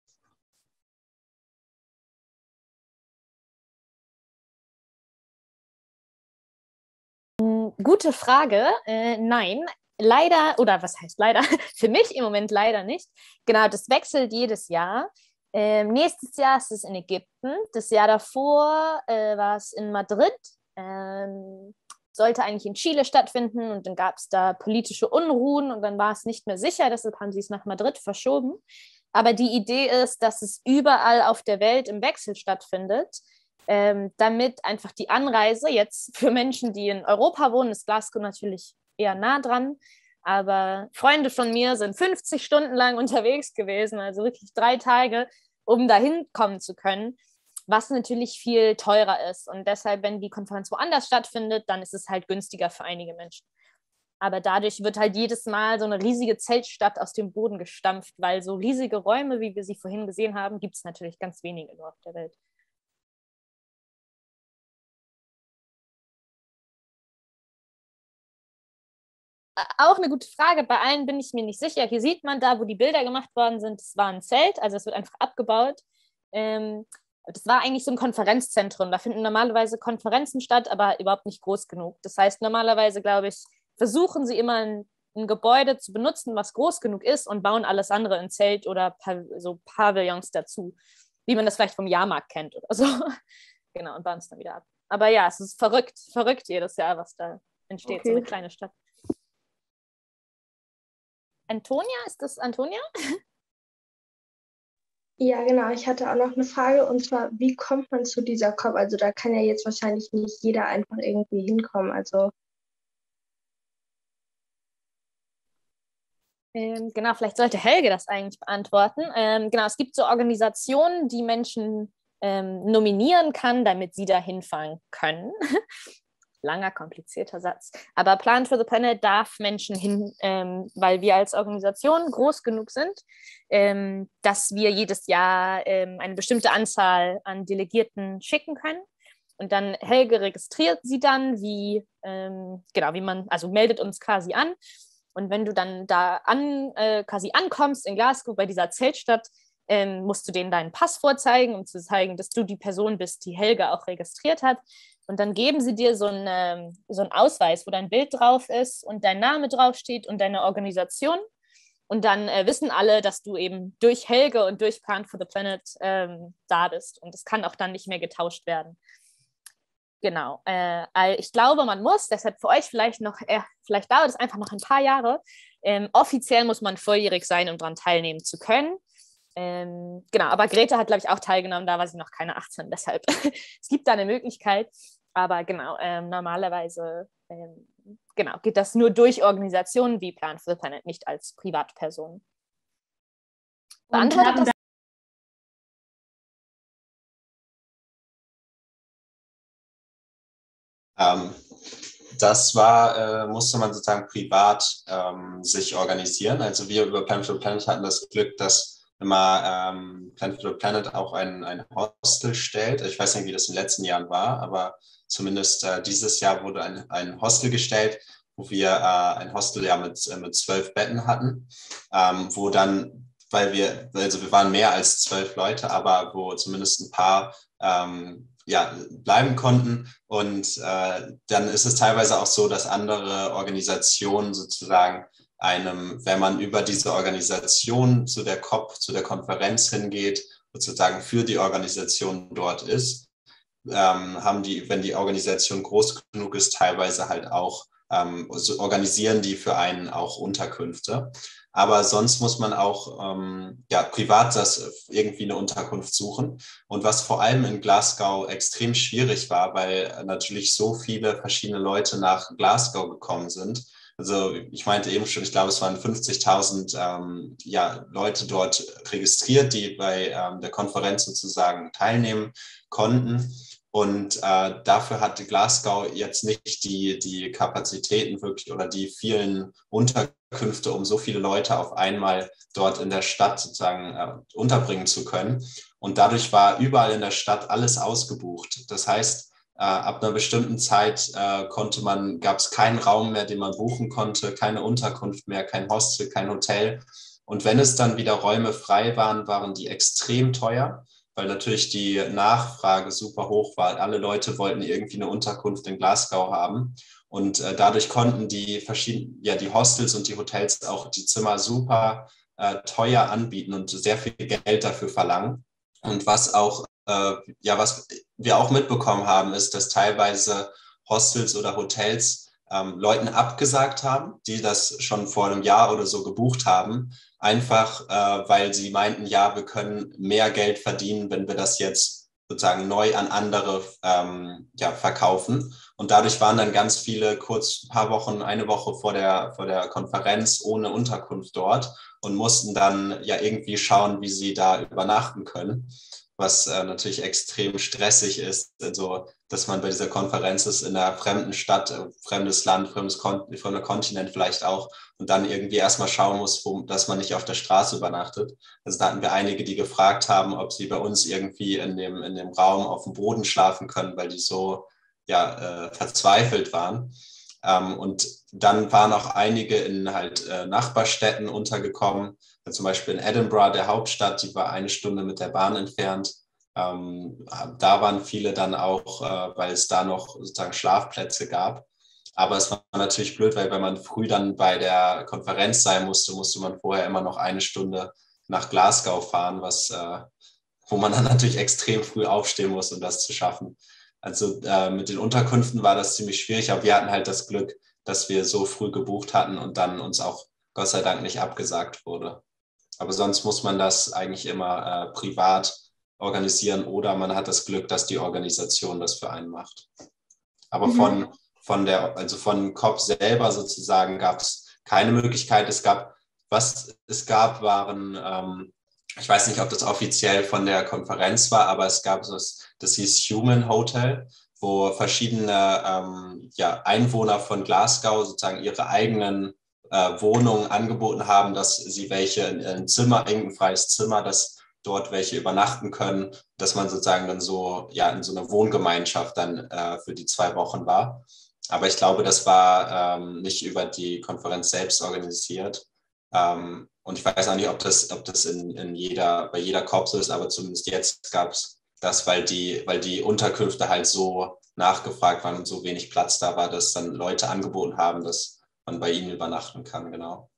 Gute Frage. Äh, nein, leider, oder was heißt leider? Für mich im Moment leider nicht. Genau, das wechselt jedes Jahr. Ähm, nächstes Jahr ist es in Ägypten. Das Jahr davor äh, war es in Madrid. Ähm, sollte eigentlich in Chile stattfinden und dann gab es da politische Unruhen und dann war es nicht mehr sicher, deshalb haben sie es nach Madrid verschoben. Aber die Idee ist, dass es überall auf der Welt im Wechsel stattfindet, ähm, damit einfach die Anreise jetzt für Menschen, die in Europa wohnen, ist Glasgow natürlich eher nah dran, aber Freunde von mir sind fünfzig Stunden lang unterwegs gewesen, also wirklich drei Tage, um dahin kommen zu können, was natürlich viel teurer ist. Und deshalb, wenn die Konferenz woanders stattfindet, dann ist es halt günstiger für einige Menschen. Aber dadurch wird halt jedes Mal so eine riesige Zeltstadt aus dem Boden gestampft, weil so riesige Räume, wie wir sie vorhin gesehen haben, gibt es natürlich ganz wenige nur auf der Welt. Auch eine gute Frage. Bei allen bin ich mir nicht sicher. Hier sieht man da, wo die Bilder gemacht worden sind, es war ein Zelt, also es wird einfach abgebaut. Ähm, das war eigentlich so ein Konferenzzentrum. Da finden normalerweise Konferenzen statt, aber überhaupt nicht groß genug. Das heißt, normalerweise, glaube ich, versuchen sie immer ein, ein Gebäude zu benutzen, was groß genug ist und bauen alles andere in Zelt oder pa so Pavillons dazu, wie man das vielleicht vom Jahrmarkt kennt oder so. Genau, und bauen es dann wieder ab. Aber ja, es ist verrückt, verrückt jedes Jahr, was da entsteht, okay. So eine kleine Stadt. Antonia, ist das Antonia? Ja, genau. Ich hatte auch noch eine Frage und zwar, wie kommt man zu dieser C O P? Also da kann ja jetzt wahrscheinlich nicht jeder einfach irgendwie hinkommen. Also ähm, genau, vielleicht sollte Helge das eigentlich beantworten. Ähm, genau, es gibt so Organisationen, die Menschen ähm, nominieren kann, damit sie da hinfahren können. Langer, komplizierter Satz. Aber Plan for the Planet darf Menschen hin, ähm, weil wir als Organisation groß genug sind, ähm, dass wir jedes Jahr ähm, eine bestimmte Anzahl an Delegierten schicken können. Und dann Helge registriert sie dann, wie, ähm, genau, wie man, also meldet uns quasi an. Und wenn du dann da an, äh, quasi ankommst in Glasgow bei dieser Zeltstadt, ähm, musst du denen deinen Pass vorzeigen, um zu zeigen, dass du die Person bist, die Helge auch registriert hat. Und dann geben sie dir so einen, so einen Ausweis, wo dein Bild drauf ist und dein Name draufsteht und deine Organisation. Und dann äh, wissen alle, dass du eben durch Helge und durch Plan for the Planet ähm, da bist. Und es kann auch dann nicht mehr getauscht werden. Genau. Äh, ich glaube, man muss, deshalb für euch vielleicht noch, äh, vielleicht dauert es einfach noch ein paar Jahre. Ähm, offiziell muss man volljährig sein, um daran teilnehmen zu können. Ähm, genau, aber Greta hat, glaube ich, auch teilgenommen, da war sie noch keine achtzehn, deshalb es gibt da eine Möglichkeit, aber genau, ähm, normalerweise ähm, genau, geht das nur durch Organisationen wie Plan for the Planet, nicht als Privatperson. Beantwortet das? Ähm, Das war, äh, musste man sozusagen privat ähm, sich organisieren. Also wir über Planet for the Planet hatten das Glück, dass immer ähm, Planet for the Planet auch ein, ein Hostel stellt. Ich weiß nicht, wie das in den letzten Jahren war, aber zumindest äh, dieses Jahr wurde ein, ein Hostel gestellt, wo wir äh, ein Hostel ja mit, äh, mit zwölf Betten hatten, ähm, wo dann, weil wir, also wir waren mehr als zwölf Leute, aber wo zumindest ein paar ähm, ja, bleiben konnten. Und äh, dann ist es teilweise auch so, dass andere Organisationen sozusagen einem, wenn man über diese Organisation zu der C O P, zu der Konferenz hingeht, sozusagen für die Organisation dort ist, ähm, haben die, wenn die Organisation groß genug ist, teilweise halt auch, ähm, so organisieren die für einen auch Unterkünfte. Aber sonst muss man auch ähm, ja, privat das irgendwie eine Unterkunft suchen. Und was vor allem in Glasgow extrem schwierig war, weil natürlich so viele verschiedene Leute nach Glasgow gekommen sind. Also ich meinte eben schon, ich glaube, es waren fünfzigtausend ähm, ja, Leute dort registriert, die bei ähm, der Konferenz sozusagen teilnehmen konnten. Und äh, dafür hatte Glasgow jetzt nicht die, die Kapazitäten wirklich oder die vielen Unterkünfte, um so viele Leute auf einmal dort in der Stadt sozusagen äh, unterbringen zu können. Und dadurch war überall in der Stadt alles ausgebucht. Das heißt, äh, ab einer bestimmten Zeit äh, konnte man, gab es keinen Raum mehr, den man buchen konnte, keine Unterkunft mehr, kein Hostel, kein Hotel. Und wenn es dann wieder Räume frei waren, waren die extrem teuer, weil natürlich die Nachfrage super hoch war. Alle Leute wollten irgendwie eine Unterkunft in Glasgow haben. Und äh, dadurch konnten die verschiedenen, ja, die Hostels und die Hotels auch die Zimmer super äh, teuer anbieten und sehr viel Geld dafür verlangen. Und was auch, äh, ja, was wir auch mitbekommen haben, ist, dass teilweise Hostels oder Hotels ähm, Leuten abgesagt haben, die das schon vor einem Jahr oder so gebucht haben, einfach äh, weil sie meinten, ja, wir können mehr Geld verdienen, wenn wir das jetzt sozusagen neu an andere ähm, ja, verkaufen. Und dadurch waren dann ganz viele kurz ein paar Wochen, eine Woche vor der, vor der Konferenz ohne Unterkunft dort und mussten dann ja irgendwie schauen, wie sie da übernachten können, was äh, natürlich extrem stressig ist. Also, dass man bei dieser Konferenz ist in einer fremden Stadt, äh, fremdes Land, fremdes Kon- fremder Kontinent vielleicht auch und dann irgendwie erstmal schauen muss, wo, dass man nicht auf der Straße übernachtet. Also da hatten wir einige, die gefragt haben, ob sie bei uns irgendwie in dem, in dem Raum auf dem Boden schlafen können, weil die so ja, äh, verzweifelt waren. Ähm, und dann waren auch einige in halt äh, Nachbarstädten untergekommen, zum Beispiel in Edinburgh, der Hauptstadt, die war eine Stunde mit der Bahn entfernt. Ähm, da waren viele dann auch, äh, weil es da noch sozusagen Schlafplätze gab. Aber es war natürlich blöd, weil wenn man früh dann bei der Konferenz sein musste, musste man vorher immer noch eine Stunde nach Glasgow fahren, was, äh, wo man dann natürlich extrem früh aufstehen muss, um das zu schaffen. Also äh, mit den Unterkünften war das ziemlich schwierig, aber wir hatten halt das Glück, dass wir so früh gebucht hatten und dann uns auch Gott sei Dank nicht abgesagt wurde. Aber sonst muss man das eigentlich immer äh, privat organisieren oder man hat das Glück, dass die Organisation das für einen macht. Aber mhm. von, von der, also von C O P selber sozusagen gab es keine Möglichkeit. Es gab, was es gab, waren, ähm, ich weiß nicht, ob das offiziell von der Konferenz war, aber es gab das, das hieß Human Hotel, wo verschiedene ähm, ja, Einwohner von Glasgow sozusagen ihre eigenen äh, Wohnungen angeboten haben, dass sie welche in ein Zimmer, irgendein freies Zimmer, dass dort welche übernachten können, dass man sozusagen dann so ja in so einer Wohngemeinschaft dann äh, für die zwei Wochen war. Aber ich glaube, das war ähm, nicht über die Konferenz selbst organisiert. Ähm, und ich weiß auch nicht, ob das, ob das in, in jeder, bei jeder C O P so ist, aber zumindest jetzt gab es das, weil die, weil die Unterkünfte halt so nachgefragt waren und so wenig Platz da war, dass dann Leute angeboten haben, dass man bei ihnen übernachten kann, genau.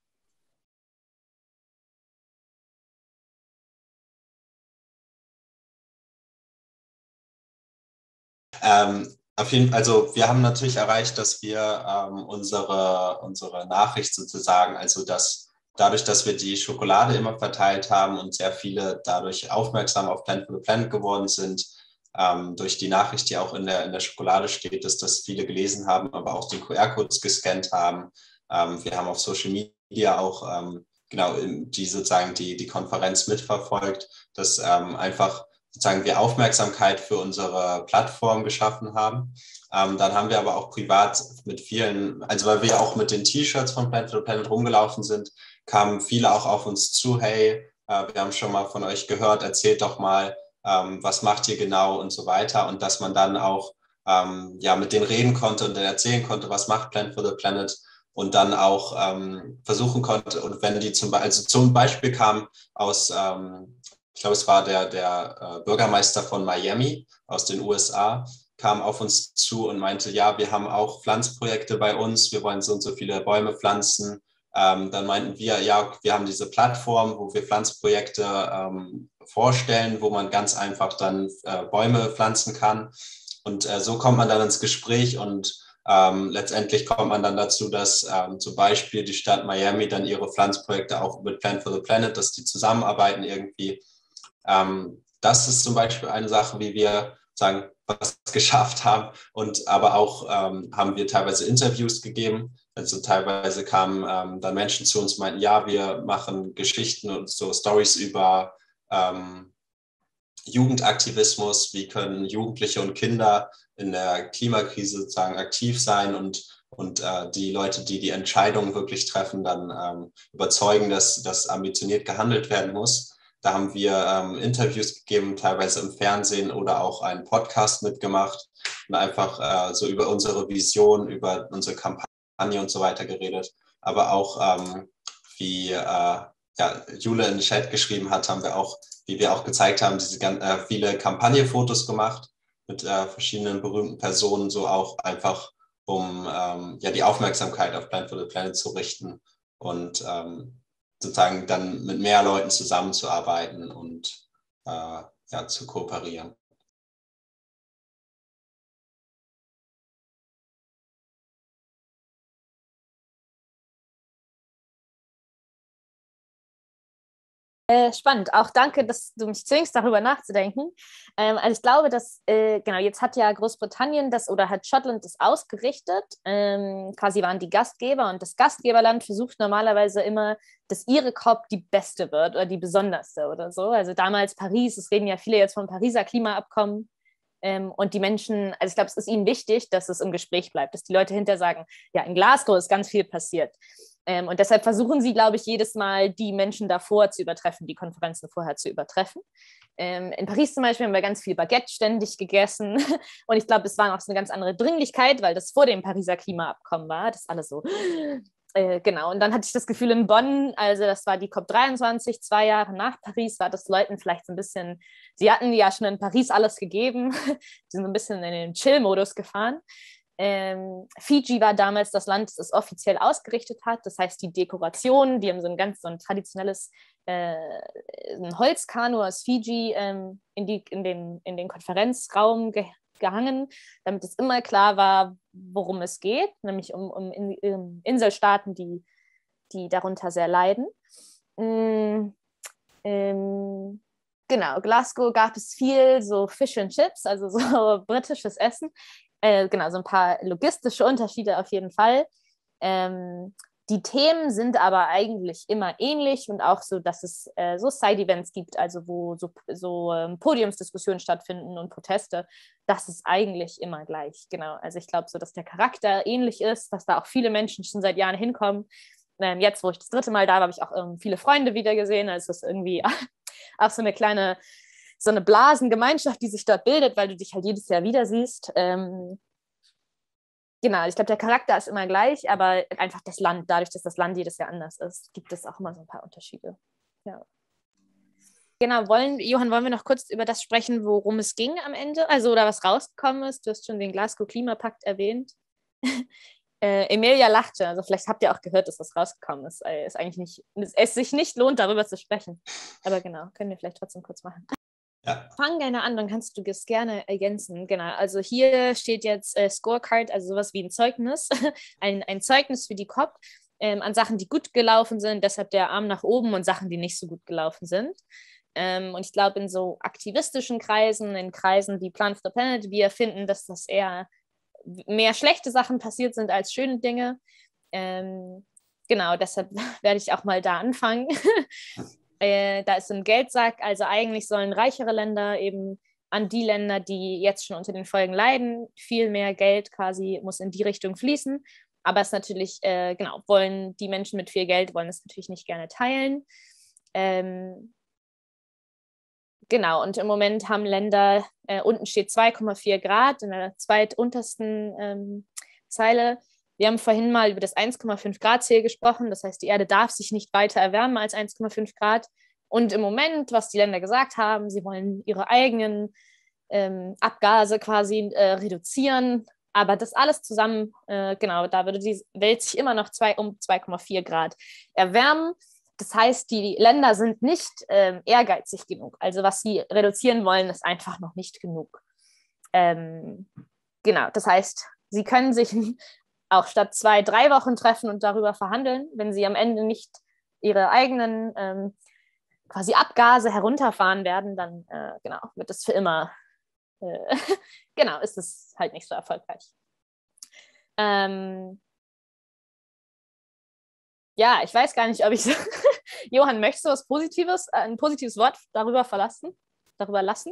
Ähm, auf jeden, also wir haben natürlich erreicht, dass wir ähm, unsere, unsere Nachricht sozusagen, also dass dadurch, dass wir die Schokolade immer verteilt haben und sehr viele dadurch aufmerksam auf Planet for the Planet geworden sind, ähm, durch die Nachricht, die auch in der, in der Schokolade steht, ist, dass viele gelesen haben, aber auch die Q R-Codes gescannt haben. Ähm, wir haben auf Social Media auch ähm, genau die sozusagen die, die Konferenz mitverfolgt, dass ähm, einfach sozusagen wir Aufmerksamkeit für unsere Plattform geschaffen haben. Ähm, dann haben wir aber auch privat mit vielen, also weil wir auch mit den T-Shirts von Plant for the Planet rumgelaufen sind, kamen viele auch auf uns zu, hey, äh, wir haben schon mal von euch gehört, erzählt doch mal, ähm, was macht ihr genau und so weiter. Und dass man dann auch ähm, ja, mit denen reden konnte und denen erzählen konnte, was macht Plant for the Planet und dann auch ähm, versuchen konnte, und wenn die zum, Be- also zum Beispiel kam aus, ähm, ich glaube, es war der, der äh, Bürgermeister von Miami aus den U S A, kam auf uns zu und meinte, ja, wir haben auch Pflanzprojekte bei uns, wir wollen so und so viele Bäume pflanzen. Ähm, dann meinten wir, ja, wir haben diese Plattform, wo wir Pflanzprojekte ähm, vorstellen, wo man ganz einfach dann äh, Bäume pflanzen kann. Und äh, so kommt man dann ins Gespräch und ähm, letztendlich kommt man dann dazu, dass ähm, zum Beispiel die Stadt Miami dann ihre Pflanzprojekte auch mit Plant for the Planet, dass die zusammenarbeiten irgendwie. Ähm, das ist zum Beispiel eine Sache, wie wir sagen, was geschafft haben. Und aber auch ähm, haben wir teilweise Interviews gegeben. Also teilweise kamen ähm, dann Menschen zu uns und meinten, ja, wir machen Geschichten und so Stories über ähm, Jugendaktivismus, wie können Jugendliche und Kinder in der Klimakrise sozusagen aktiv sein und, und äh, die Leute, die die Entscheidungen wirklich treffen, dann ähm, überzeugen, dass, dass ambitioniert gehandelt werden muss. Da haben wir ähm, Interviews gegeben, teilweise im Fernsehen oder auch einen Podcast mitgemacht und einfach äh, so über unsere Vision, über unsere Kampagne und so weiter geredet. Aber auch, ähm, wie äh, ja, Jule in den Chat geschrieben hat, haben wir auch, wie wir auch gezeigt haben, diese ganz, äh, viele Kampagnenfotos gemacht mit äh, verschiedenen berühmten Personen, so auch einfach, um ähm, ja, die Aufmerksamkeit auf Plant for the Planet zu richten und ähm, sozusagen dann mit mehr Leuten zusammenzuarbeiten und äh, ja, zu kooperieren. Äh, spannend. Auch danke, dass du mich zwingst, darüber nachzudenken. Ähm, also ich glaube, dass, äh, genau, jetzt hat ja Großbritannien das oder hat Schottland das ausgerichtet. Ähm, quasi waren die Gastgeber und das Gastgeberland versucht normalerweise immer, dass ihre C O P die beste wird oder die besonderste oder so. Also damals Paris, es reden ja viele jetzt vom Pariser Klimaabkommen. Ähm, und die Menschen, also ich glaube, es ist ihnen wichtig, dass es im Gespräch bleibt, dass die Leute hinterher sagen, ja, in Glasgow ist ganz viel passiert. Ähm, und deshalb versuchen sie, glaube ich, jedes Mal die Menschen davor zu übertreffen, die Konferenzen vorher zu übertreffen. Ähm, in Paris zum Beispiel haben wir ganz viel Baguette ständig gegessen. Und ich glaube, es war noch so eine ganz andere Dringlichkeit, weil das vor dem Pariser Klimaabkommen war. Das ist alles so, äh, genau. Und dann hatte ich das Gefühl in Bonn, also das war die C O P dreiundzwanzig, zwei Jahre nach Paris, war das Leuten vielleicht so ein bisschen, sie hatten ja schon in Paris alles gegeben, die sind so ein bisschen in den Chill-Modus gefahren. Ähm, Fiji war damals das Land, das es offiziell ausgerichtet hat. Das heißt, die Dekoration, die haben so ein ganz so ein traditionelles äh, ein Holzkanu aus Fiji ähm, in, die, in, den, in den Konferenzraum ge gehangen, damit es immer klar war, worum es geht, nämlich um, um, in, um Inselstaaten, die, die darunter sehr leiden. Ähm, ähm, genau, Glasgow gab es viel so Fish and Chips, also so britisches Essen. Äh, genau, so ein paar logistische Unterschiede auf jeden Fall. Ähm, die Themen sind aber eigentlich immer ähnlich und auch so, dass es äh, so Side-Events gibt, also wo so, so ähm, Podiumsdiskussionen stattfinden und Proteste. Das ist eigentlich immer gleich, genau. Also ich glaube so, dass der Charakter ähnlich ist, dass da auch viele Menschen schon seit Jahren hinkommen. Ähm, jetzt, wo ich das dritte Mal da war, habe ich auch ähm, viele Freunde wieder gesehen. Also es ist irgendwie auch so eine kleine so eine Blasengemeinschaft, die sich dort bildet, weil du dich halt jedes Jahr wieder siehst. Ähm, genau, ich glaube, der Charakter ist immer gleich, aber einfach das Land, dadurch, dass das Land jedes Jahr anders ist, gibt es auch immer so ein paar Unterschiede. Ja. Genau, wollen, Johann, wollen wir noch kurz über das sprechen, worum es ging am Ende? Also, oder was rausgekommen ist? Du hast schon den Glasgow-Klimapakt erwähnt. äh, Emilia lachte, also vielleicht habt ihr auch gehört, dass das rausgekommen ist. Es eigentlich nicht, es sich nicht lohnt, darüber zu sprechen. Aber genau, können wir vielleicht trotzdem kurz machen. Ja. Fang gerne an, dann kannst du das gerne ergänzen. Genau, also hier steht jetzt äh, Scorecard, also sowas wie ein Zeugnis, ein, ein Zeugnis für die C O P ähm, an Sachen, die gut gelaufen sind, deshalb der Arm nach oben und Sachen, die nicht so gut gelaufen sind. Ähm, und ich glaube, in so aktivistischen Kreisen, in Kreisen wie Plant for the Planet, wir finden, dass das eher mehr schlechte Sachen passiert sind als schöne Dinge. Ähm, genau, deshalb werde ich auch mal da anfangen. Äh, da ist ein Geldsack, also eigentlich sollen reichere Länder eben an die Länder, die jetzt schon unter den Folgen leiden, viel mehr Geld quasi muss in die Richtung fließen. Aber es natürlich, äh, genau, wollen die Menschen mit viel Geld, wollen es natürlich nicht gerne teilen. Ähm, genau, und im Moment haben Länder, äh, unten steht zwei Komma vier Grad, in der zweituntersten ähm, Zeile. Wir haben vorhin mal über das eins Komma fünf Grad Ziel gesprochen, das heißt, die Erde darf sich nicht weiter erwärmen als eins Komma fünf Grad. Und im Moment, was die Länder gesagt haben, sie wollen ihre eigenen ähm, Abgase quasi äh, reduzieren, aber das alles zusammen, äh, genau, da würde die Welt sich immer noch zwei, um zwei Komma vier Grad erwärmen. Das heißt, die Länder sind nicht ähm, ehrgeizig genug. Also was sie reduzieren wollen, ist einfach noch nicht genug. Ähm, genau, das heißt, sie können sich auch statt zwei, drei Wochen treffen und darüber verhandeln, wenn sie am Ende nicht ihre eigenen ähm, quasi Abgase herunterfahren werden, dann äh, genau, wird es für immer, äh, genau, ist es halt nicht so erfolgreich. Ähm, ja, ich weiß gar nicht, ob ich so Johann, möchtest du was Positives, ein positives Wort darüber verlassen, darüber lassen?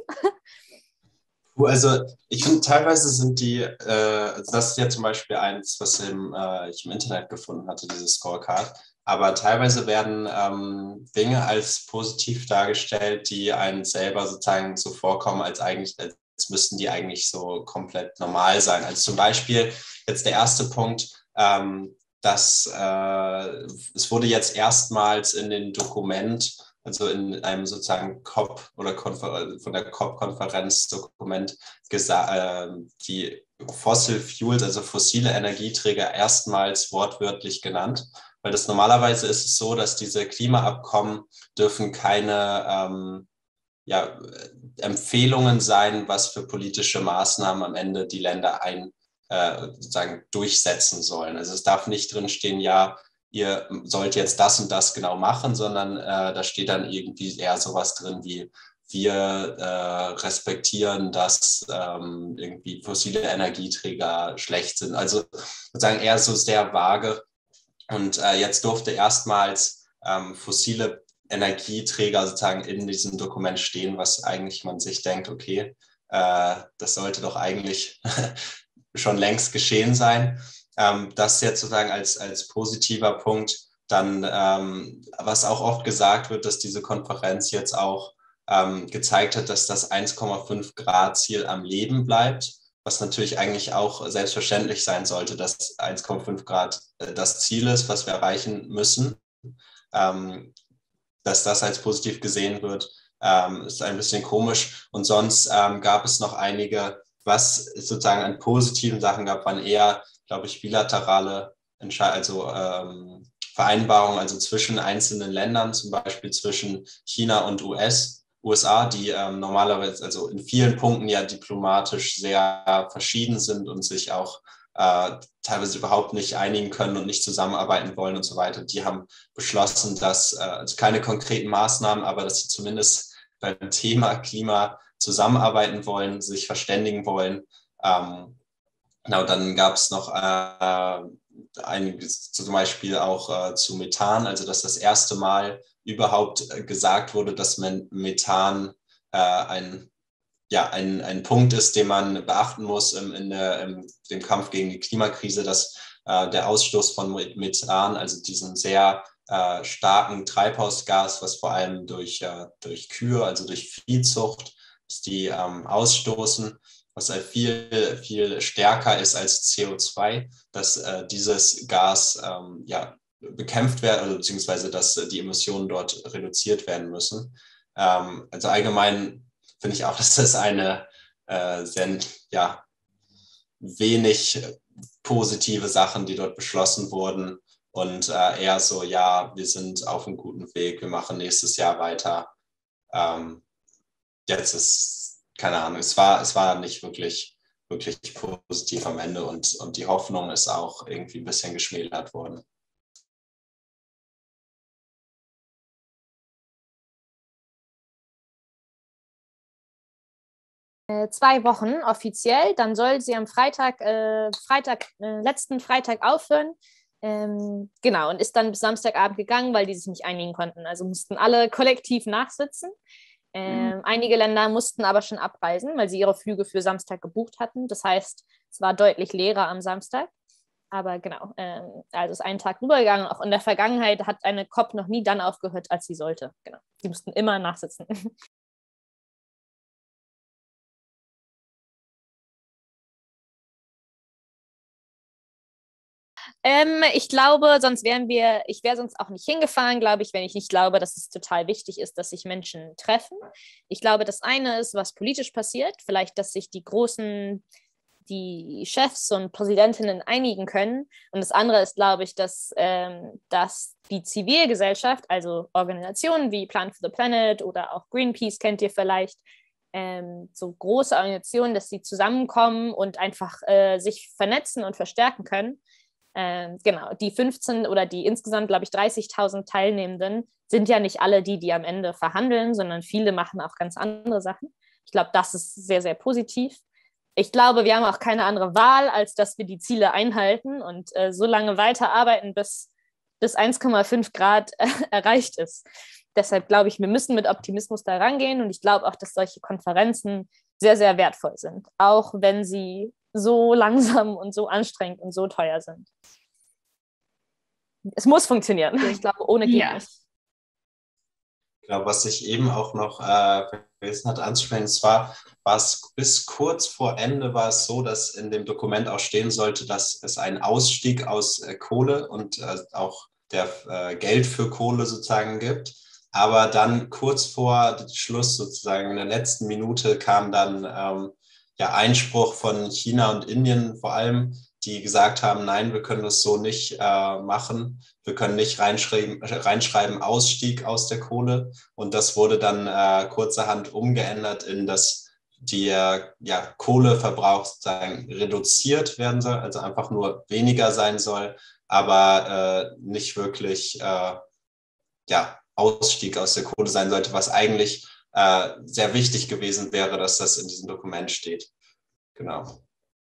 Also ich finde, teilweise sind die, äh, also das ist ja zum Beispiel eins, was im, äh, ich im Internet gefunden hatte, dieses Scorecard, aber teilweise werden ähm, Dinge als positiv dargestellt, die einem selber sozusagen so vorkommen, als eigentlich, als müssten die eigentlich so komplett normal sein. Also zum Beispiel jetzt der erste Punkt, ähm, dass äh, es wurde jetzt erstmals in dem Dokument, also in einem sozusagen C O P oder Konfer- von der C O P-Konferenz-Dokument gesagt, äh, die Fossil Fuels, also fossile Energieträger, erstmals wortwörtlich genannt. Weil das normalerweise ist es so, dass diese Klimaabkommen dürfen keine ähm, ja, Empfehlungen sein, was für politische Maßnahmen am Ende die Länder ein, äh, sozusagen durchsetzen sollen. Also es darf nicht drinstehen, ja, ihr sollt jetzt das und das genau machen, sondern äh, da steht dann irgendwie eher sowas drin wie, wir äh, respektieren, dass ähm, irgendwie fossile Energieträger schlecht sind. Also sozusagen eher so sehr vage. Und äh, jetzt durfte erstmals ähm, fossile Energieträger sozusagen in diesem Dokument stehen, was eigentlich man sich denkt, okay, äh, das sollte doch eigentlich schon längst geschehen sein. Ähm, das jetzt sozusagen als, als positiver Punkt. Dann, ähm, was auch oft gesagt wird, dass diese Konferenz jetzt auch ähm, gezeigt hat, dass das eins Komma fünf Grad Ziel am Leben bleibt, was natürlich eigentlich auch selbstverständlich sein sollte, dass eins Komma fünf Grad äh, das Ziel ist, was wir erreichen müssen. Ähm, dass das als positiv gesehen wird, ähm, ist ein bisschen komisch. Und sonst ähm, gab es noch einige, was es sozusagen an positiven Sachen gab, waren eher, glaube ich, bilaterale Entsche- also ähm, Vereinbarungen, also zwischen einzelnen Ländern, zum Beispiel zwischen China und U S, U S A, die ähm, normalerweise, also in vielen Punkten ja diplomatisch sehr verschieden sind und sich auch äh, teilweise überhaupt nicht einigen können und nicht zusammenarbeiten wollen und so weiter. Die haben beschlossen, dass, äh, also keine konkreten Maßnahmen, aber dass sie zumindest beim Thema Klima zusammenarbeiten wollen, sich verständigen wollen. Ähm, genau, dann gab es noch äh, einiges, zum Beispiel auch äh, zu Methan, also dass das erste Mal überhaupt äh, gesagt wurde, dass man Methan äh, ein ja, ein, ein Punkt ist, den man beachten muss im, in der, im dem Kampf gegen die Klimakrise, dass äh, der Ausstoß von Methan, also diesen sehr äh, starken Treibhausgas, was vor allem durch, äh, durch Kühe, also durch Viehzucht, dass die ähm, ausstoßen, was halt viel, viel stärker ist als C O zwei, dass äh, dieses Gas ähm, ja, bekämpft werden, also beziehungsweise dass die Emissionen dort reduziert werden müssen. Ähm, also allgemein finde ich auch, dass das eine äh, sehr, ja, wenig positive Sachen, die dort beschlossen wurden und äh, eher so, ja, wir sind auf einem guten Weg, wir machen nächstes Jahr weiter. Ähm, jetzt ist, keine Ahnung, es war, es war nicht wirklich, wirklich positiv am Ende und, und die Hoffnung ist auch irgendwie ein bisschen geschmälert worden. Zwei Wochen offiziell, dann soll sie am Freitag, äh, Freitag, äh, letzten Freitag aufhören. Ähm, genau, und ist dann bis Samstagabend gegangen, weil die sich nicht einigen konnten. Also mussten alle kollektiv nachsitzen. Ähm, mhm. Einige Länder mussten aber schon abreisen, weil sie ihre Flüge für Samstag gebucht hatten. Das heißt, es war deutlich leerer am Samstag. Aber genau, ähm, also ist einen Tag rübergegangen. Auch in der Vergangenheit hat eine C O P noch nie dann aufgehört, als sie sollte. Genau, die mussten immer nachsitzen. Ähm, ich glaube, sonst wären wir, ich wäre sonst auch nicht hingefahren, glaube ich, wenn ich nicht glaube, dass es total wichtig ist, dass sich Menschen treffen. Ich glaube, das eine ist, was politisch passiert, vielleicht, dass sich die großen, die Chefs und Präsidentinnen einigen können. Und das andere ist, glaube ich, dass, ähm, dass die Zivilgesellschaft, also Organisationen wie Plan for the Planet oder auch Greenpeace kennt ihr vielleicht, ähm, so große Organisationen, dass sie zusammenkommen und einfach äh, sich vernetzen und verstärken können. Ähm, genau, die fünfzehn oder die insgesamt, glaube ich, dreißigtausend Teilnehmenden sind ja nicht alle die, die am Ende verhandeln, sondern viele machen auch ganz andere Sachen. Ich glaube, das ist sehr, sehr positiv. Ich glaube, wir haben auch keine andere Wahl, als dass wir die Ziele einhalten und äh, so lange weiterarbeiten, bis, bis eins Komma fünf Grad äh, erreicht ist. Deshalb glaube ich, wir müssen mit Optimismus da rangehen und ich glaube auch, dass solche Konferenzen sehr, sehr wertvoll sind, auch wenn sie so langsam und so anstrengend und so teuer sind. Es muss funktionieren. Ich glaube, ohne geht ja. nicht. Genau, was ich eben auch noch äh, vergessen hatte anzusprechen, zwar war es bis kurz vor Ende war es so, dass in dem Dokument auch stehen sollte, dass es einen Ausstieg aus äh, Kohle und äh, auch der äh, Geld für Kohle sozusagen gibt. Aber dann kurz vor Schluss sozusagen in der letzten Minute kam dann ähm, ja Einspruch von China und Indien vor allem, die gesagt haben, nein, wir können das so nicht äh, machen. Wir können nicht reinschreiben, reinschreiben Ausstieg aus der Kohle. Und das wurde dann äh, kurzerhand umgeändert in das die äh, ja, Kohleverbrauch sozusagen reduziert werden soll, also einfach nur weniger sein soll, aber äh, nicht wirklich äh, ja, Ausstieg aus der Kohle sein sollte, was eigentlich äh, sehr wichtig gewesen wäre, dass das in diesem Dokument steht. Genau.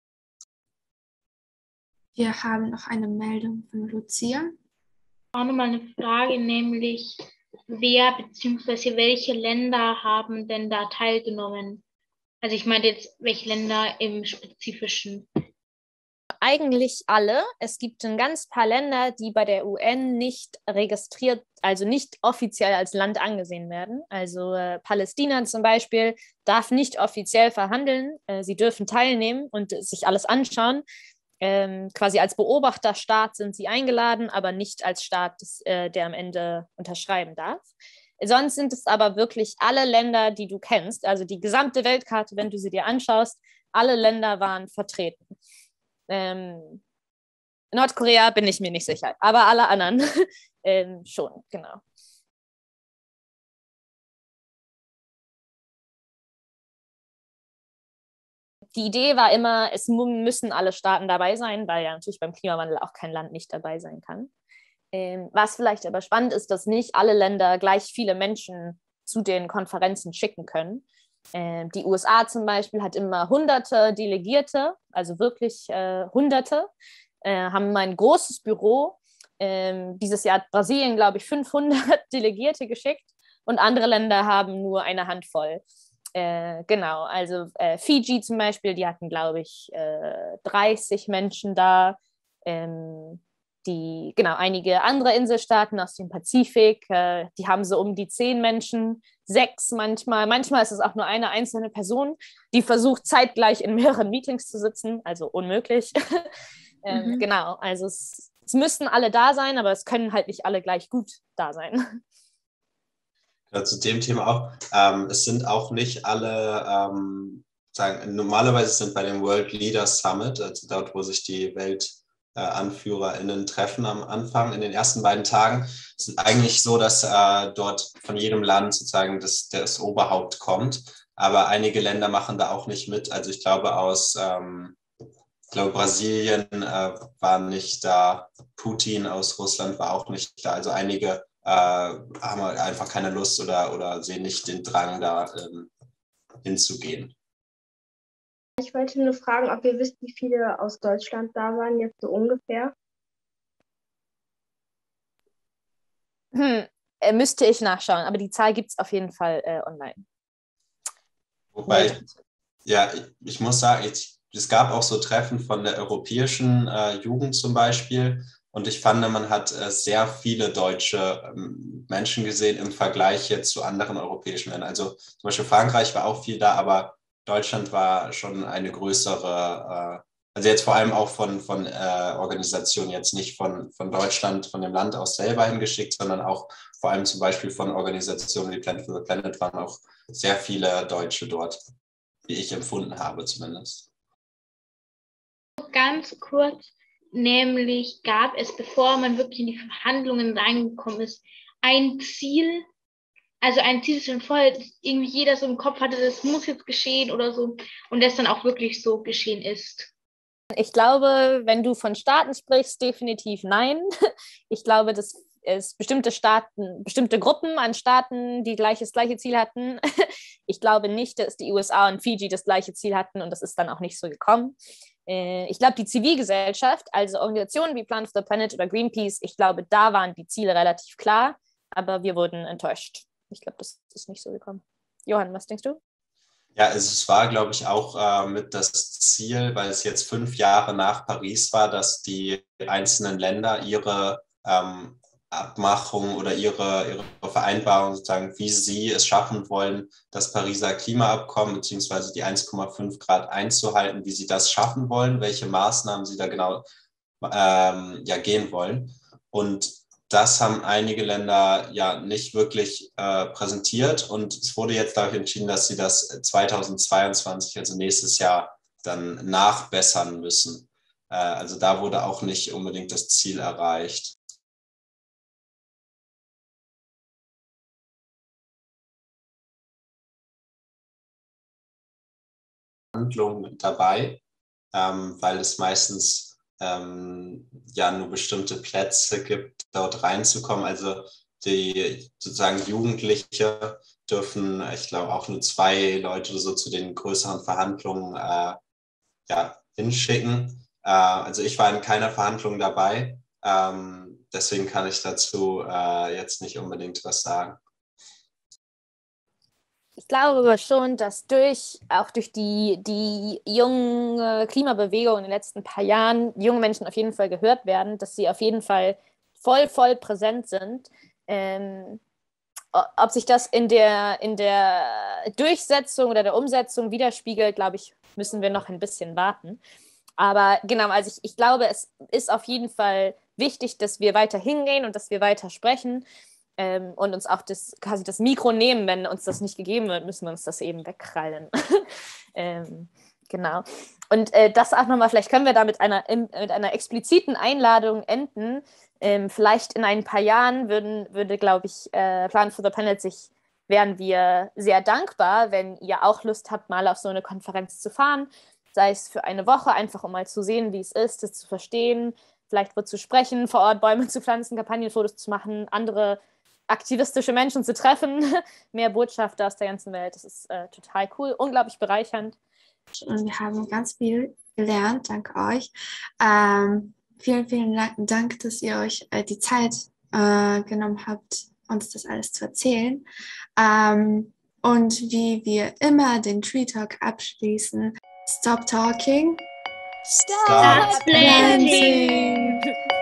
Wir haben noch eine Meldung von Lucia. Auch nochmal eine Frage, nämlich wer bzw. welche Länder haben denn da teilgenommen? Also ich meine jetzt, welche Länder im Spezifischen? Eigentlich alle. Es gibt ein ganz paar Länder, die bei der U N nicht registriert, also nicht offiziell als Land angesehen werden. Also äh, Palästina zum Beispiel darf nicht offiziell verhandeln. Äh, sie dürfen teilnehmen und äh, sich alles anschauen. Ähm, quasi als Beobachterstaat sind sie eingeladen, aber nicht als Staat, des, äh, der am Ende unterschreiben darf. Sonst sind es aber wirklich alle Länder, die du kennst, also die gesamte Weltkarte, wenn du sie dir anschaust, alle Länder waren vertreten. Ähm, Nordkorea bin ich mir nicht sicher, aber alle anderen ähm, schon, genau. Die Idee war immer, es müssen alle Staaten dabei sein, weil ja natürlich beim Klimawandel auch kein Land nicht dabei sein kann. Ähm, was vielleicht aber spannend ist, dass nicht alle Länder gleich viele Menschen zu den Konferenzen schicken können. Ähm, die U S A zum Beispiel hat immer hunderte Delegierte, also wirklich äh, hunderte, äh, haben ein großes Büro. Ähm, dieses Jahr hat Brasilien, glaube ich, fünfhundert Delegierte geschickt und andere Länder haben nur eine Handvoll. Äh, genau, also äh, Fiji zum Beispiel, die hatten, glaube ich, äh, dreißig Menschen da. Ähm, die, genau, einige andere Inselstaaten aus dem Pazifik, äh, die haben so um die zehn Menschen, sechs manchmal. Manchmal ist es auch nur eine einzelne Person, die versucht, zeitgleich in mehreren Meetings zu sitzen, also unmöglich. ähm, mhm. Genau, also es, es müssten alle da sein, aber es können halt nicht alle gleich gut da sein. Ja, zu dem Thema auch. Ähm, es sind auch nicht alle, ähm, sagen, normalerweise sind bei dem World Leaders Summit, also dort, wo sich die WeltanführerInnen treffen am Anfang, in den ersten beiden Tagen, ist eigentlich so, dass äh, dort von jedem Land sozusagen das, das Oberhaupt kommt. Aber einige Länder machen da auch nicht mit. Also ich glaube aus, ähm, ich glaube Brasilien äh, war nicht da, Putin aus Russland war auch nicht da. Also einige äh, haben einfach keine Lust oder, oder sehen nicht den Drang, da ähm, hinzugehen. Ich wollte nur fragen, ob ihr wisst, wie viele aus Deutschland da waren, jetzt so ungefähr? Hm, äh, müsste ich nachschauen, aber die Zahl gibt es auf jeden Fall äh, online. Wobei, ja, ich, ich muss sagen, ich, es gab auch so Treffen von der europäischen äh, Jugend zum Beispiel. Und ich fand, man hat äh, sehr viele deutsche ähm, Menschen gesehen im Vergleich jetzt zu anderen europäischen Ländern. Also zum Beispiel Frankreich war auch viel da, aber Deutschland war schon eine größere, äh, also jetzt vor allem auch von, von äh, Organisationen, jetzt nicht von, von Deutschland, von dem Land aus selber hingeschickt, sondern auch vor allem zum Beispiel von Organisationen wie Plant for the Planet waren auch sehr viele Deutsche dort, wie ich empfunden habe zumindest. Ganz kurz, nämlich gab es, bevor man wirklich in die Verhandlungen reingekommen ist, ein Ziel, also ein Ziel, das schon vorher irgendwie jeder so im Kopf hatte, das muss jetzt geschehen oder so, und das dann auch wirklich so geschehen ist. Ich glaube, wenn du von Staaten sprichst, definitiv nein. Ich glaube, dass es bestimmte Staaten, bestimmte Gruppen an Staaten, die gleich das gleiche Ziel hatten. Ich glaube nicht, dass die U S A und Fiji das gleiche Ziel hatten, und das ist dann auch nicht so gekommen. Ich glaube, die Zivilgesellschaft, also Organisationen wie Plant for the Planet oder Greenpeace, ich glaube, da waren die Ziele relativ klar, aber wir wurden enttäuscht. Ich glaube, das ist nicht so gekommen. Johann, was denkst du? Ja, also es war, glaube ich, auch äh, mit das Ziel, weil es jetzt fünf Jahre nach Paris war, dass die einzelnen Länder ihre ähm, Abmachung oder ihre, ihre Vereinbarung sozusagen, wie sie es schaffen wollen, das Pariser Klimaabkommen beziehungsweise die eins Komma fünf Grad einzuhalten, wie sie das schaffen wollen, welche Maßnahmen sie da genau ähm, ja, gehen wollen. Und das haben einige Länder ja nicht wirklich äh, präsentiert, und es wurde jetzt dadurch entschieden, dass sie das zweitausendzweiundzwanzig, also nächstes Jahr, dann nachbessern müssen. Äh, also da wurde auch nicht unbedingt das Ziel erreicht. Handlung dabei, ähm, weil es meistens ähm, ja nur bestimmte Plätze gibt, dort reinzukommen. Also die sozusagen Jugendliche dürfen, ich glaube, auch nur zwei Leute oder so zu den größeren Verhandlungen äh, ja, hinschicken. Äh, also ich war in keiner Verhandlung dabei, ähm, deswegen kann ich dazu äh, jetzt nicht unbedingt was sagen. Ich glaube aber schon, dass durch, auch durch die, die junge Klimabewegung in den letzten paar Jahren, junge Menschen auf jeden Fall gehört werden, dass sie auf jeden Fall voll, voll präsent sind. Ähm, ob sich das in der, in der Durchsetzung oder der Umsetzung widerspiegelt, glaube ich, müssen wir noch ein bisschen warten. Aber genau, also ich, ich glaube, es ist auf jeden Fall wichtig, dass wir weiter hingehen und dass wir weiter sprechen. Ähm, und uns auch das, quasi das Mikro nehmen. Wenn uns das nicht gegeben wird, müssen wir uns das eben wegkrallen. ähm, genau. Und äh, das auch nochmal, vielleicht können wir da mit einer, im, mit einer expliziten Einladung enden. Ähm, vielleicht in ein paar Jahren würden, würde, glaube ich, äh, Plant for the Planet sich, wären wir sehr dankbar, wenn ihr auch Lust habt, mal auf so eine Konferenz zu fahren. Sei es für eine Woche, einfach um mal zu sehen, wie es ist, das zu verstehen, vielleicht wo zu sprechen, vor Ort Bäume zu pflanzen, Kampagnenfotos zu machen, andere aktivistische Menschen zu treffen, mehr Botschafter aus der ganzen Welt. Das ist äh, total cool, unglaublich bereichernd. Und wir haben ganz viel gelernt, dank euch. Ähm, vielen, vielen Dank, dass ihr euch äh, die Zeit äh, genommen habt, uns das alles zu erzählen. Ähm, und wie wir immer den Tree Talk abschließen, stop talking, Stop planting!